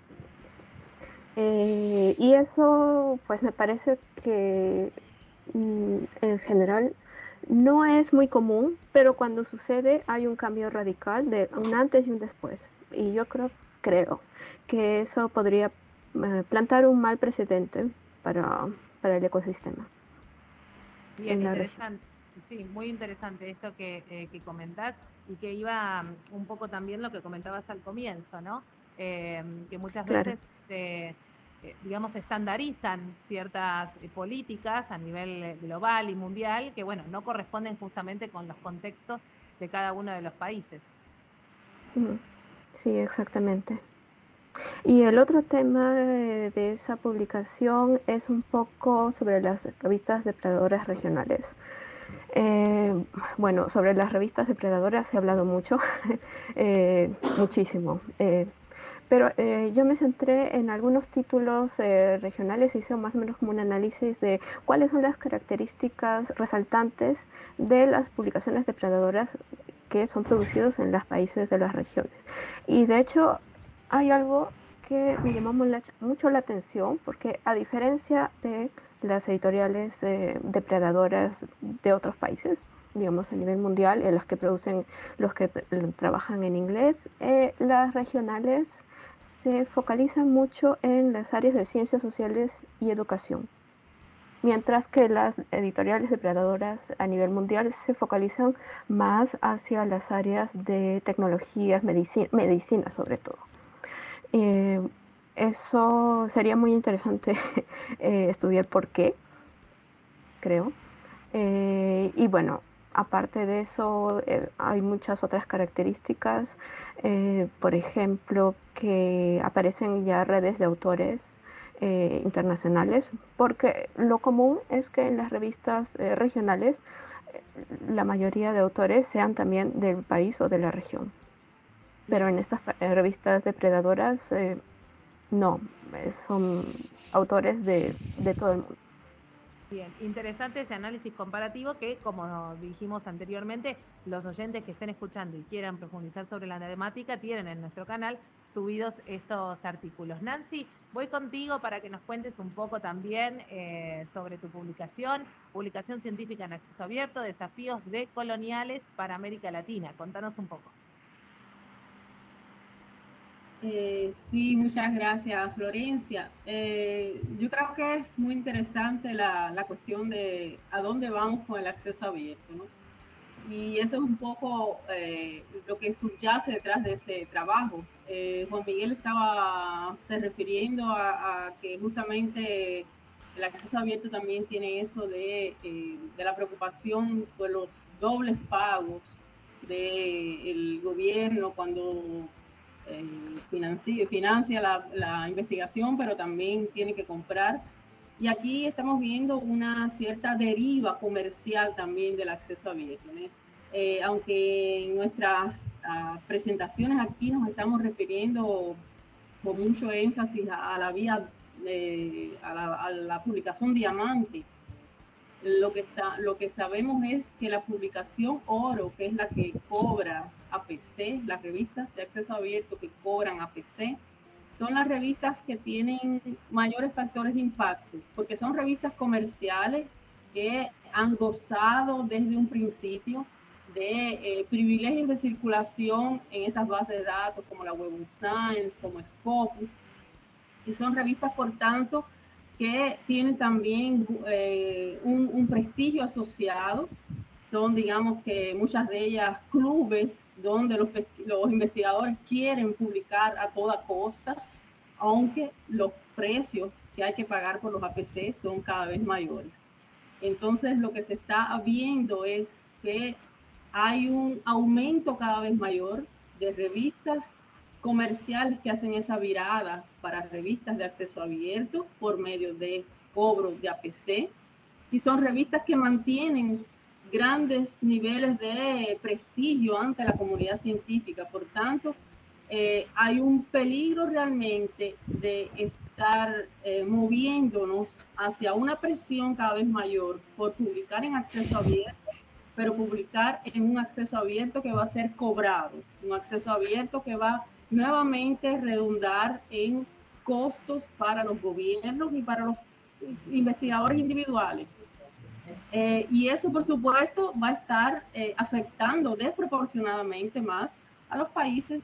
Eh, y eso, pues me parece que mm, en general no es muy común, pero cuando sucede hay un cambio radical de un antes y un después. Y yo creo, creo que eso podría eh, plantar un mal precedente para, para el ecosistema. Bien, interesante. Sí, muy interesante esto que, eh, que comentás, y que iba um, un poco también lo que comentabas al comienzo, ¿no? Eh, que muchas Claro. veces se, eh, digamos, estandarizan ciertas eh, políticas a nivel global y mundial que, bueno, no corresponden justamente con los contextos de cada uno de los países. Sí, exactamente. Y el otro tema eh, de esa publicación es un poco sobre las revistas depredadoras regionales. Eh, bueno, sobre las revistas depredadoras se ha hablado mucho, eh, muchísimo. Eh, pero eh, yo me centré en algunos títulos eh, regionales y hice más o menos como un análisis de cuáles son las características resaltantes de las publicaciones depredadoras que son producidos en los países de las regiones. Y de hecho hay algo que me llamó mucho la atención, porque a diferencia de las editoriales eh, depredadoras de otros países, digamos a nivel mundial, en las que producen los que trabajan en inglés, eh, las regionales se focalizan mucho en las áreas de ciencias sociales y educación, mientras que las editoriales depredadoras a nivel mundial se focalizan más hacia las áreas de tecnologías, medicina, medicina sobre todo. Eh, eso sería muy interesante eh, estudiar por qué, creo. Eh, y bueno, aparte de eso, eh, hay muchas otras características, eh, por ejemplo, que aparecen ya redes de autores eh, internacionales, porque lo común es que en las revistas eh, regionales eh, la mayoría de autores sean también del país o de la región. Pero en estas eh, revistas depredadoras eh, no, son autores de, de todo el mundo. Bien, interesante ese análisis comparativo que, como dijimos anteriormente, los oyentes que estén escuchando y quieran profundizar sobre la temática tienen en nuestro canal subidos estos artículos. Nancy, voy contigo para que nos cuentes un poco también eh, sobre tu publicación, publicación científica en acceso abierto, desafíos decoloniales para América Latina. Contanos un poco. Eh, sí, muchas gracias, Florencia. Eh, yo creo que es muy interesante la, la cuestión de a dónde vamos con el acceso abierto, ¿no? Y eso es un poco eh, lo que subyace detrás de ese trabajo. Eh, Juan Miguel estaba se refiriendo a, a que justamente el acceso abierto también tiene eso de, eh, de la preocupación por los dobles pagos del gobierno cuando eh, financia, financia la, la investigación, pero también tiene que comprar. Y aquí estamos viendo una cierta deriva comercial también del acceso abierto, ¿no? Eh, aunque en nuestras uh, presentaciones aquí nos estamos refiriendo con mucho énfasis a, a la vía, de, a, la, a la publicación diamante, lo que, está, lo que sabemos es que la publicación oro, que es la que cobra A P C, las revistas de acceso abierto que cobran A P C, son las revistas que tienen mayores factores de impacto, porque son revistas comerciales que han gozado desde un principio de eh, privilegios de circulación en esas bases de datos como la Web of Science, como Scopus, y son revistas, por tanto, que tienen también eh, un, un prestigio asociado. Son, digamos que muchas de ellas, clubes donde los, los investigadores quieren publicar a toda costa, aunque los precios que hay que pagar por los A P C son cada vez mayores. Entonces, lo que se está viendo es que hay un aumento cada vez mayor de revistas comerciales que hacen esa virada para revistas de acceso abierto por medio de cobros de A P C, y son revistas que mantienen grandes niveles de prestigio ante la comunidad científica. Por tanto, eh, hay un peligro realmente de estar eh, moviéndonos hacia una presión cada vez mayor por publicar en acceso abierto, pero publicar en un acceso abierto que va a ser cobrado, un acceso abierto que va nuevamente a redundar en costos para los gobiernos y para los investigadores individuales. Eh, y eso, por supuesto, va a estar eh, afectando desproporcionadamente más a los países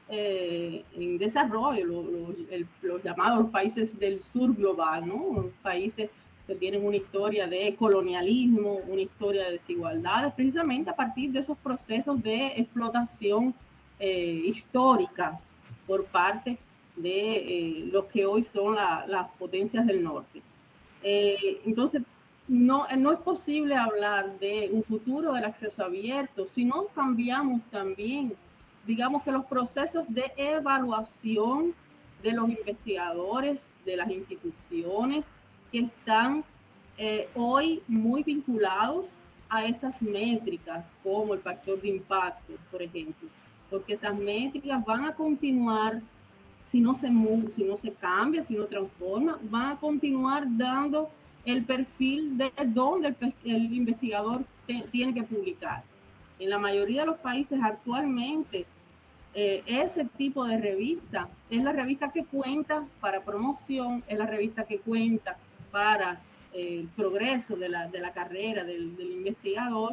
eh, en desarrollo, los, los, el, los llamados los países del sur global, ¿no? Los países que tienen una historia de colonialismo, una historia de desigualdades, precisamente a partir de esos procesos de explotación eh, histórica por parte de eh, los que hoy son la, las potencias del norte. Eh, entonces, no, no es posible hablar de un futuro del acceso abierto si no cambiamos también, digamos que los procesos de evaluación de los investigadores, de las instituciones que están eh, hoy muy vinculados a esas métricas, como el factor de impacto, por ejemplo, porque esas métricas van a continuar, si no se move, si no se cambia, si no transforma, van a continuar dando el perfil de donde el, el investigador te, tiene que publicar. En la mayoría de los países actualmente, eh, ese tipo de revista es la revista que cuenta para promoción, es la revista que cuenta para eh, el progreso de la, de la carrera del, del investigador,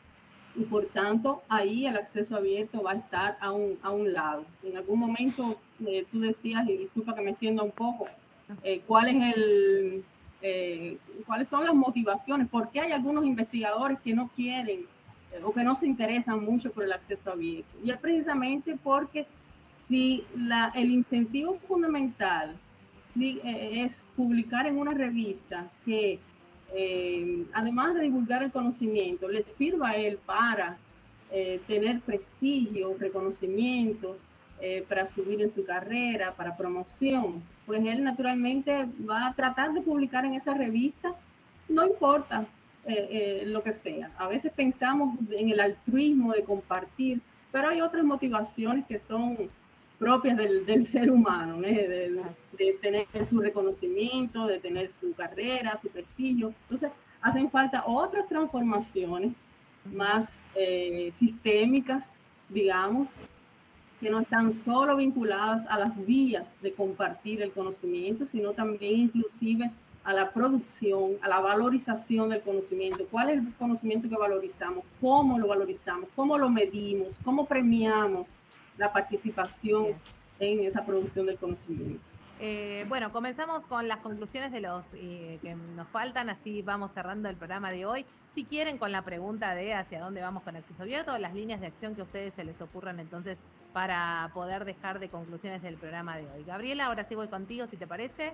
y por tanto ahí el acceso abierto va a estar a un, a un lado. En algún momento eh, tú decías, y disculpa que me extienda un poco, eh, cuál es el... Eh, cuáles son las motivaciones, por qué hay algunos investigadores que no quieren eh, o que no se interesan mucho por el acceso abierto. Y es precisamente porque si la, el incentivo fundamental si, eh, es publicar en una revista que eh, además de divulgar el conocimiento, les sirva a él para eh, tener prestigio, reconocimiento, Eh, para subir en su carrera, para promoción, pues él naturalmente va a tratar de publicar en esa revista, no importa eh, eh, lo que sea. A veces pensamos en el altruismo de compartir, pero hay otras motivaciones que son propias del, del ser humano, ¿eh? de, de tener su reconocimiento, de tener su carrera, su prestigio. Entonces, hacen falta otras transformaciones más eh, sistémicas, digamos, que no están solo vinculadas a las vías de compartir el conocimiento, sino también inclusive a la producción, a la valorización del conocimiento. ¿Cuál es el conocimiento que valorizamos? ¿Cómo lo valorizamos? ¿Cómo lo medimos? ¿Cómo premiamos la participación en esa producción del conocimiento? Eh, bueno, comenzamos con las conclusiones de los eh, que nos faltan, así vamos cerrando el programa de hoy. Si quieren, con la pregunta de hacia dónde vamos con acceso abierto, las líneas de acción que a ustedes se les ocurran entonces para poder dejar de conclusiones del programa de hoy. Gabriela, ahora sí voy contigo, si te parece.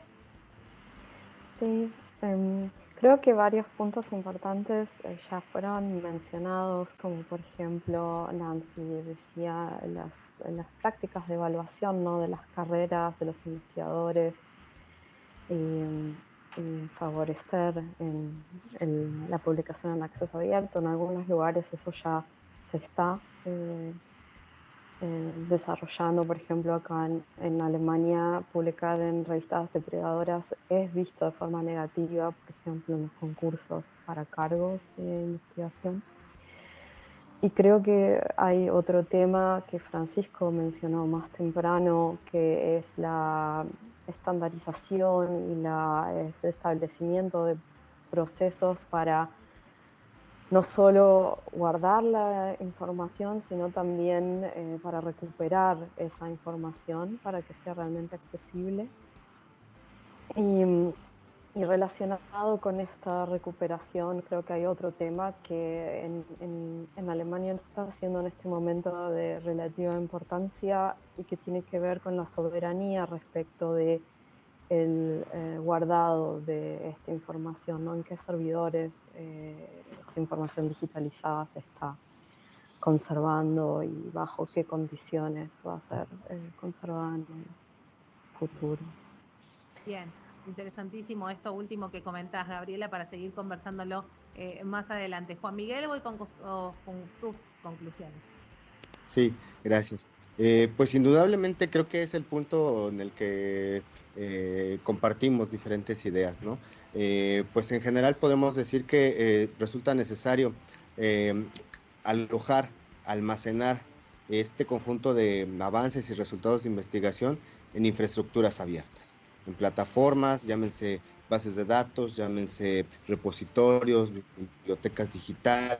Sí, eh, creo que varios puntos importantes eh, ya fueron mencionados, como por ejemplo, Nancy decía, las, las prácticas de evaluación, ¿no?, de las carreras, de los investigadores, y, y favorecer en, en la publicación en acceso abierto. En algunos lugares eso ya se está eh, Eh, desarrollando. Por ejemplo, acá en, en Alemania, publicar en revistas depredadoras es visto de forma negativa, por ejemplo, en los concursos para cargos de investigación. Y creo que hay otro tema que Francisco mencionó más temprano, que es la estandarización y la, el establecimiento de procesos para no solo guardar la información, sino también eh, para recuperar esa información para que sea realmente accesible. Y, y relacionado con esta recuperación, creo que hay otro tema que en, en, en Alemania está siendo en este momento de relativa importancia y que tiene que ver con la soberanía respecto de el eh, guardado de esta información, ¿no? En qué servidores eh, esta información digitalizada se está conservando y bajo qué condiciones va a ser eh, conservada en el futuro. Bien, interesantísimo esto último que comentás, Gabriela, para seguir conversándolo eh, más adelante. Juan Miguel, voy con, con tus conclusiones. Sí, gracias. Eh, pues indudablemente creo que es el punto en el que eh, compartimos diferentes ideas, ¿no? Eh, pues en general podemos decir que eh, resulta necesario eh, alojar, almacenar este conjunto de avances y resultados de investigación en infraestructuras abiertas, en plataformas, llámense bases de datos, llámense repositorios, bibliotecas digitales,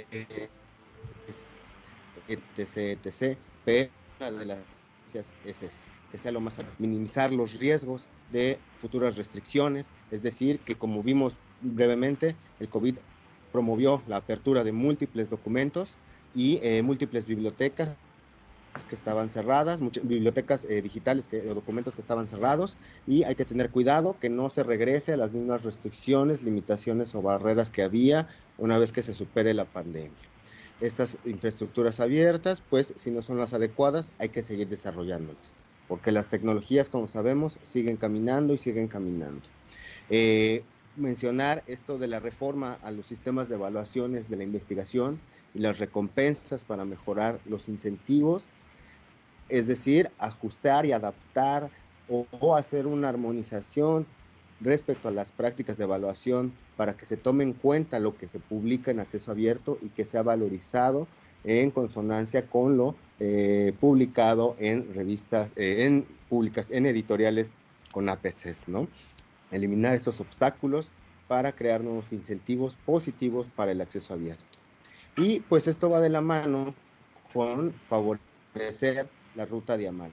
etc, etc, pero una de las es esa, que sea lo más minimizar los riesgos de futuras restricciones, es decir, que como vimos brevemente, el COVID promovió la apertura de múltiples documentos y eh, múltiples bibliotecas que estaban cerradas, muchas bibliotecas eh, digitales, que, documentos que estaban cerrados, y hay que tener cuidado que no se regrese a las mismas restricciones, limitaciones o barreras que había una vez que se supere la pandemia. Estas infraestructuras abiertas, pues si no son las adecuadas, hay que seguir desarrollándolas, porque las tecnologías, como sabemos, siguen caminando y siguen caminando. Eh, mencionar esto de la reforma a los sistemas de evaluaciones de la investigación y las recompensas para mejorar los incentivos, es decir, ajustar y adaptar o, o hacer una armonización respecto a las prácticas de evaluación para que se tome en cuenta lo que se publica en acceso abierto y que sea valorizado en consonancia con lo eh, publicado en revistas, eh, en públicas, en editoriales con A P Cs, ¿no? Eliminar esos obstáculos para crear nuevos incentivos positivos para el acceso abierto. Y pues esto va de la mano con favorecer la ruta diamante,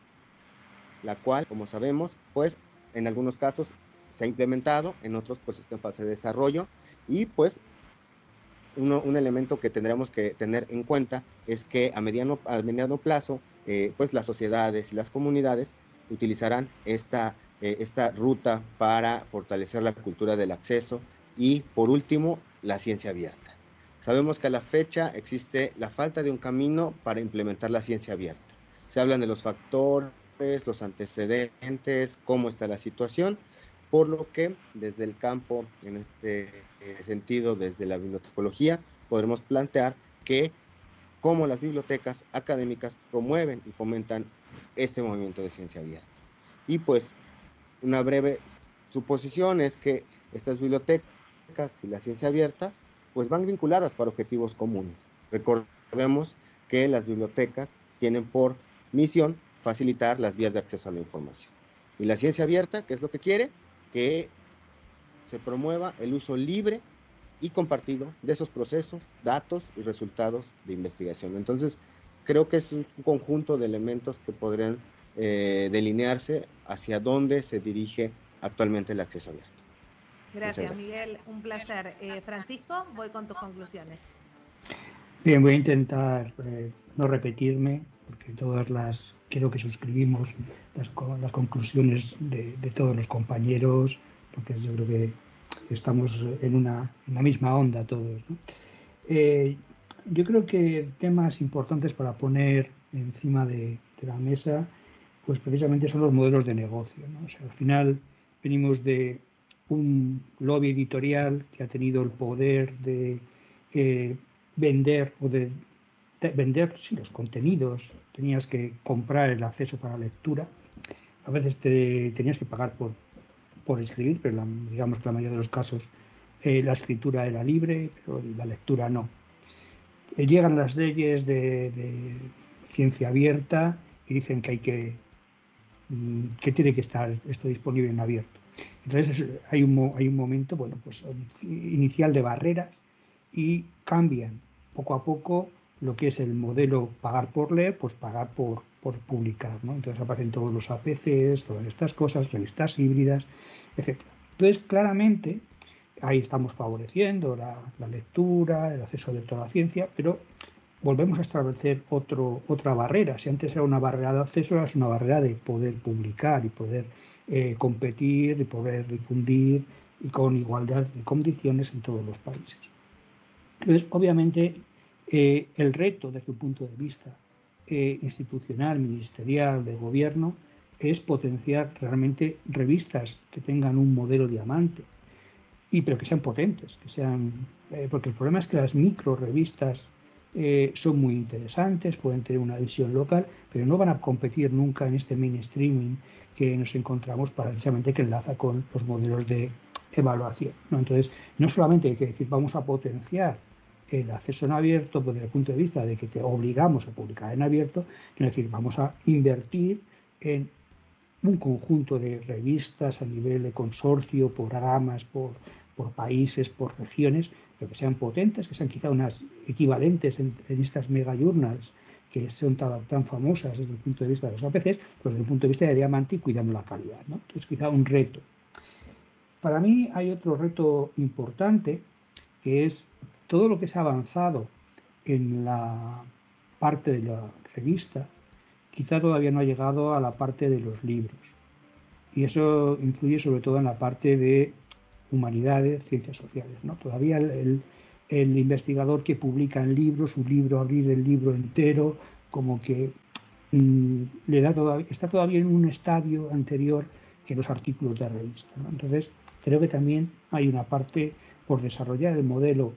la cual, como sabemos, pues en algunos casos se ha implementado, en otros pues está en fase de desarrollo, y pues uno, un elemento que tendremos que tener en cuenta es que a mediano, a mediano plazo, eh, pues las sociedades y las comunidades utilizarán esta, eh, esta ruta para fortalecer la cultura del acceso y, por último, la ciencia abierta. Sabemos que a la fecha existe la falta de un camino para implementar la ciencia abierta. Se hablan de los factores, los antecedentes, cómo está la situación, por lo que desde el campo, en este sentido, desde la bibliotecología, podremos plantear que cómo las bibliotecas académicas promueven y fomentan este movimiento de ciencia abierta. Y pues una breve suposición es que estas bibliotecas y la ciencia abierta pues van vinculadas para objetivos comunes. Recordemos que las bibliotecas tienen por misión facilitar las vías de acceso a la información. Y la ciencia abierta, ¿qué es lo que quiere? Que se promueva el uso libre y compartido de esos procesos, datos y resultados de investigación. Entonces, creo que es un conjunto de elementos que podrían eh, delinearse hacia dónde se dirige actualmente el acceso abierto. Gracias, gracias. Miguel, un placer. Eh, Francisco, voy con tus conclusiones. Bien, voy a intentar eh, no repetirme, porque todas las, creo que suscribimos las, las conclusiones de, de todos los compañeros, porque yo creo que estamos en, una, en la misma onda todos, ¿no? Eh, yo creo que temas importantes para poner encima de, de la mesa, pues precisamente son los modelos de negocio, ¿no? O sea, al final venimos de un lobby editorial que ha tenido el poder de eh, vender o de, de vender sí, los contenidos. Tenías que comprar el acceso para lectura. A veces te tenías que pagar por, por escribir, pero la, digamos que la mayoría de los casos eh, la escritura era libre, pero la lectura no. Eh, llegan las leyes de, de ciencia abierta y dicen que hay que que tiene que estar esto disponible en abierto. Entonces hay un, hay un momento, bueno, pues inicial de barreras y cambian poco a poco lo que es el modelo pagar por leer, pues pagar por, por publicar, ¿no? Entonces aparecen todos los A P Cs, todas estas cosas, revistas híbridas, etcétera. Entonces claramente ahí estamos favoreciendo la, la lectura, el acceso abierto a la ciencia, pero volvemos a establecer otro, otra barrera. Si antes era una barrera de acceso, ahora es una barrera de poder publicar y poder eh, competir y poder difundir y con igualdad de condiciones en todos los países. Entonces, obviamente, eh, el reto desde un punto de vista eh, institucional, ministerial, de gobierno, es potenciar realmente revistas que tengan un modelo diamante, y pero que sean potentes, que sean, eh, porque el problema es que las micro revistas Eh, son muy interesantes, pueden tener una visión local, pero no van a competir nunca en este mainstreaming que nos encontramos precisamente que enlaza con los modelos de evaluación, ¿no? Entonces, no solamente hay que decir vamos a potenciar el acceso en abierto desde el punto de vista de que te obligamos a publicar en abierto, sino decir vamos a invertir en un conjunto de revistas a nivel de consorcio, por programas, por, por países, por regiones, pero que sean potentes, que sean quizá unas equivalentes en, en estas mega journals que son tan, tan famosas desde el punto de vista de los A P Cs, pero desde el punto de vista de diamante y cuidando la calidad, ¿no? Entonces quizá un reto. Para mí hay otro reto importante, que es todo lo que se ha avanzado en la parte de la revista, quizá todavía no ha llegado a la parte de los libros. Y eso influye sobre todo en la parte de humanidades, ciencias sociales, ¿no? Todavía el, el, el investigador que publica en libros, su libro, abrir el libro entero, como que mmm, le da todavía, está todavía en un estadio anterior que los artículos de revista, ¿no? Entonces, creo que también hay una parte por desarrollar el modelo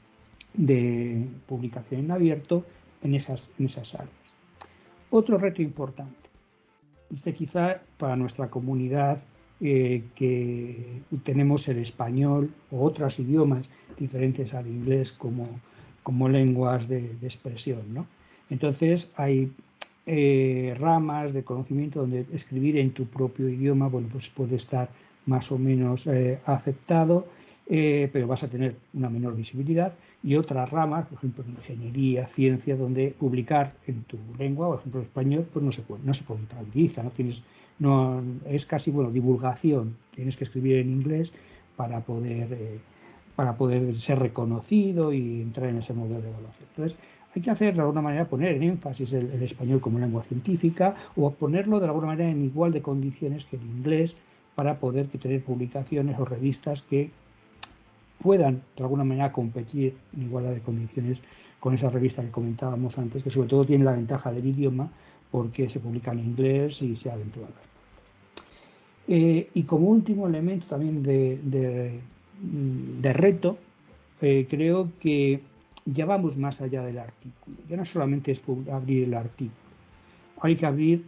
de publicación en abierto en esas, en esas áreas. Otro reto importante, este quizá para nuestra comunidad eh, que tenemos el español o otros idiomas diferentes al inglés como, como lenguas de, de expresión, ¿no? Entonces hay eh, ramas de conocimiento donde escribir en tu propio idioma, bueno, pues puede estar más o menos eh, aceptado, eh, pero vas a tener una menor visibilidad, y otras ramas, por ejemplo, ingeniería, ciencia, donde publicar en tu lengua, por ejemplo, español, pues no se puede, no se contabiliza, no tienes, no, es casi, bueno, divulgación, tienes que escribir en inglés para poder, eh, para poder ser reconocido y entrar en ese modelo de evaluación. Entonces, hay que hacer de alguna manera, poner en énfasis el, el español como lengua científica, o ponerlo de alguna manera en igual de condiciones que el inglés, para poder tener publicaciones o revistas que puedan de alguna manera competir en igualdad de condiciones con esa revista que comentábamos antes, que sobre todo tiene la ventaja del idioma porque se publica en inglés y se abren todas las partes. Eh, y como último elemento también de, de, de reto, eh, creo que ya vamos más allá del artículo. Ya no solamente es abrir el artículo, hay que abrir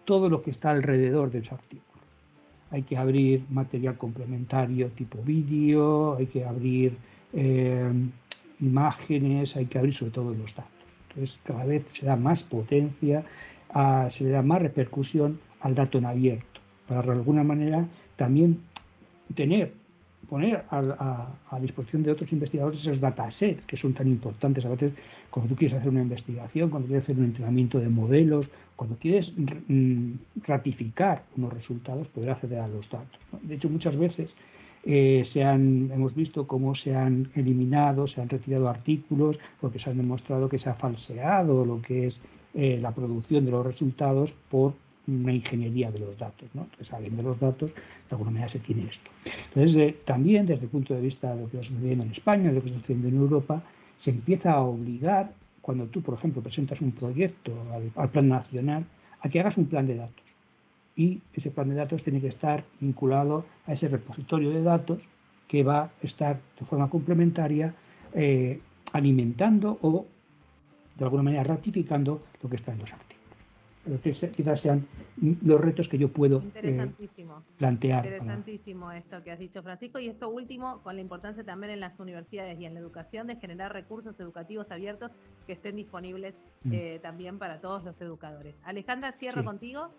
todo lo que está alrededor de ese artículo. Hay que abrir material complementario tipo vídeo, hay que abrir eh, imágenes, hay que abrir sobre todo los datos. Entonces cada vez se da más potencia, a, se le da más repercusión al dato en abierto, para de alguna manera también tener, poner a, a, a disposición de otros investigadores esos datasets que son tan importantes a veces cuando tú quieres hacer una investigación, cuando quieres hacer un entrenamiento de modelos, cuando quieres ratificar unos resultados, poder acceder a los datos, ¿no? De hecho, muchas veces eh, se han, hemos visto cómo se han eliminado, se han retirado artículos porque se han demostrado que se ha falseado lo que es eh, la producción de los resultados por una ingeniería de los datos, ¿no? Entonces, sabiendo los datos, de alguna manera se tiene esto. Entonces, eh, también desde el punto de vista de lo que está sucediendo en España, de lo que está sucediendo en Europa, se empieza a obligar, cuando tú, por ejemplo, presentas un proyecto al, al plan nacional, a que hagas un plan de datos. Y ese plan de datos tiene que estar vinculado a ese repositorio de datos que va a estar de forma complementaria eh, alimentando o, de alguna manera, ratificando lo que está en los artículos. Pero que quizás sean los retos que yo puedo Interesantísimo. Eh, plantear. Interesantísimo para... esto que has dicho, Francisco, y esto último, con la importancia también en las universidades y en la educación de generar recursos educativos abiertos que estén disponibles mm. eh, también para todos los educadores. Alejandra, cierro sí. contigo.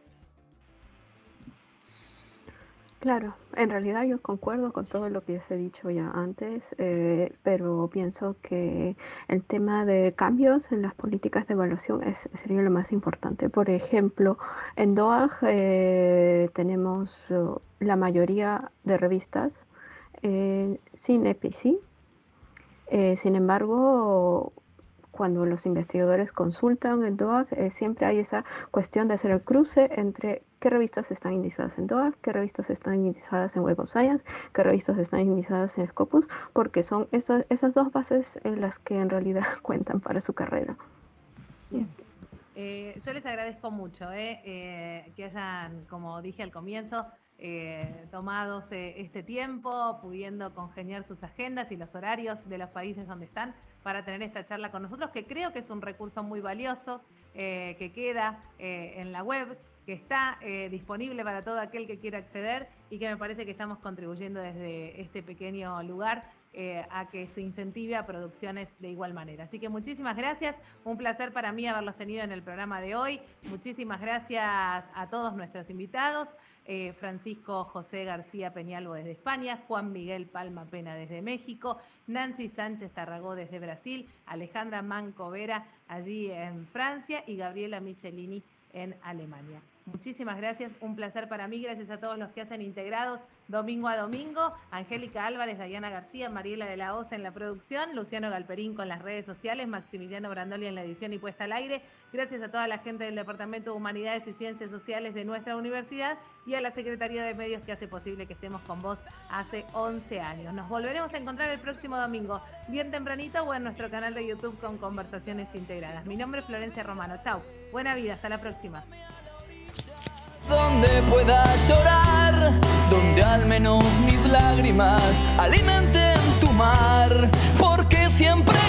Claro, en realidad yo concuerdo con todo lo que les he dicho ya antes, eh, pero pienso que el tema de cambios en las políticas de evaluación es, sería lo más importante. Por ejemplo, en D O A G eh, tenemos uh, la mayoría de revistas eh, sin E P I C, eh, sin embargo, cuando los investigadores consultan en D O A G, eh, siempre hay esa cuestión de hacer el cruce entre qué revistas están indizadas en D O A G, qué revistas están indizadas en Web of Science, qué revistas están indizadas en Scopus, porque son esas, esas dos bases en las que en realidad cuentan para su carrera. Bien. Eh, yo les agradezco mucho eh, eh, que hayan, como dije al comienzo, eh, tomado este tiempo, pudiendo congeniar sus agendas y los horarios de los países donde están para tener esta charla con nosotros, que creo que es un recurso muy valioso, eh, que queda eh, en la web, que está eh, disponible para todo aquel que quiera acceder y que me parece que estamos contribuyendo desde este pequeño lugar eh, a que se incentive a producciones de igual manera. Así que muchísimas gracias, un placer para mí haberlos tenido en el programa de hoy. Muchísimas gracias a todos nuestros invitados, eh, Francisco José García Peñalvo desde España, Juan Miguel Palma Pena desde México, Nancy Sánchez Tarragó desde Brasil, Alejandra Manco Vera allí en Francia y Gabriela Michelini en Alemania. Muchísimas gracias, un placer para mí, gracias a todos los que hacen integrados domingo a domingo, Angélica Álvarez, Dayana García, Mariela de la Osa en la producción, Luciano Galperín con las redes sociales, Maximiliano Brandoli en la edición y puesta al aire, gracias a toda la gente del Departamento de Humanidades y Ciencias Sociales de nuestra universidad y a la Secretaría de Medios que hace posible que estemos con vos hace once años. Nos volveremos a encontrar el próximo domingo, bien tempranito o en nuestro canal de YouTube con Conversaciones Integradas. Mi nombre es Florencia Romano, chau, buena vida, hasta la próxima. Donde pueda llorar, donde al menos mis lágrimas alimenten tu mar, porque siempre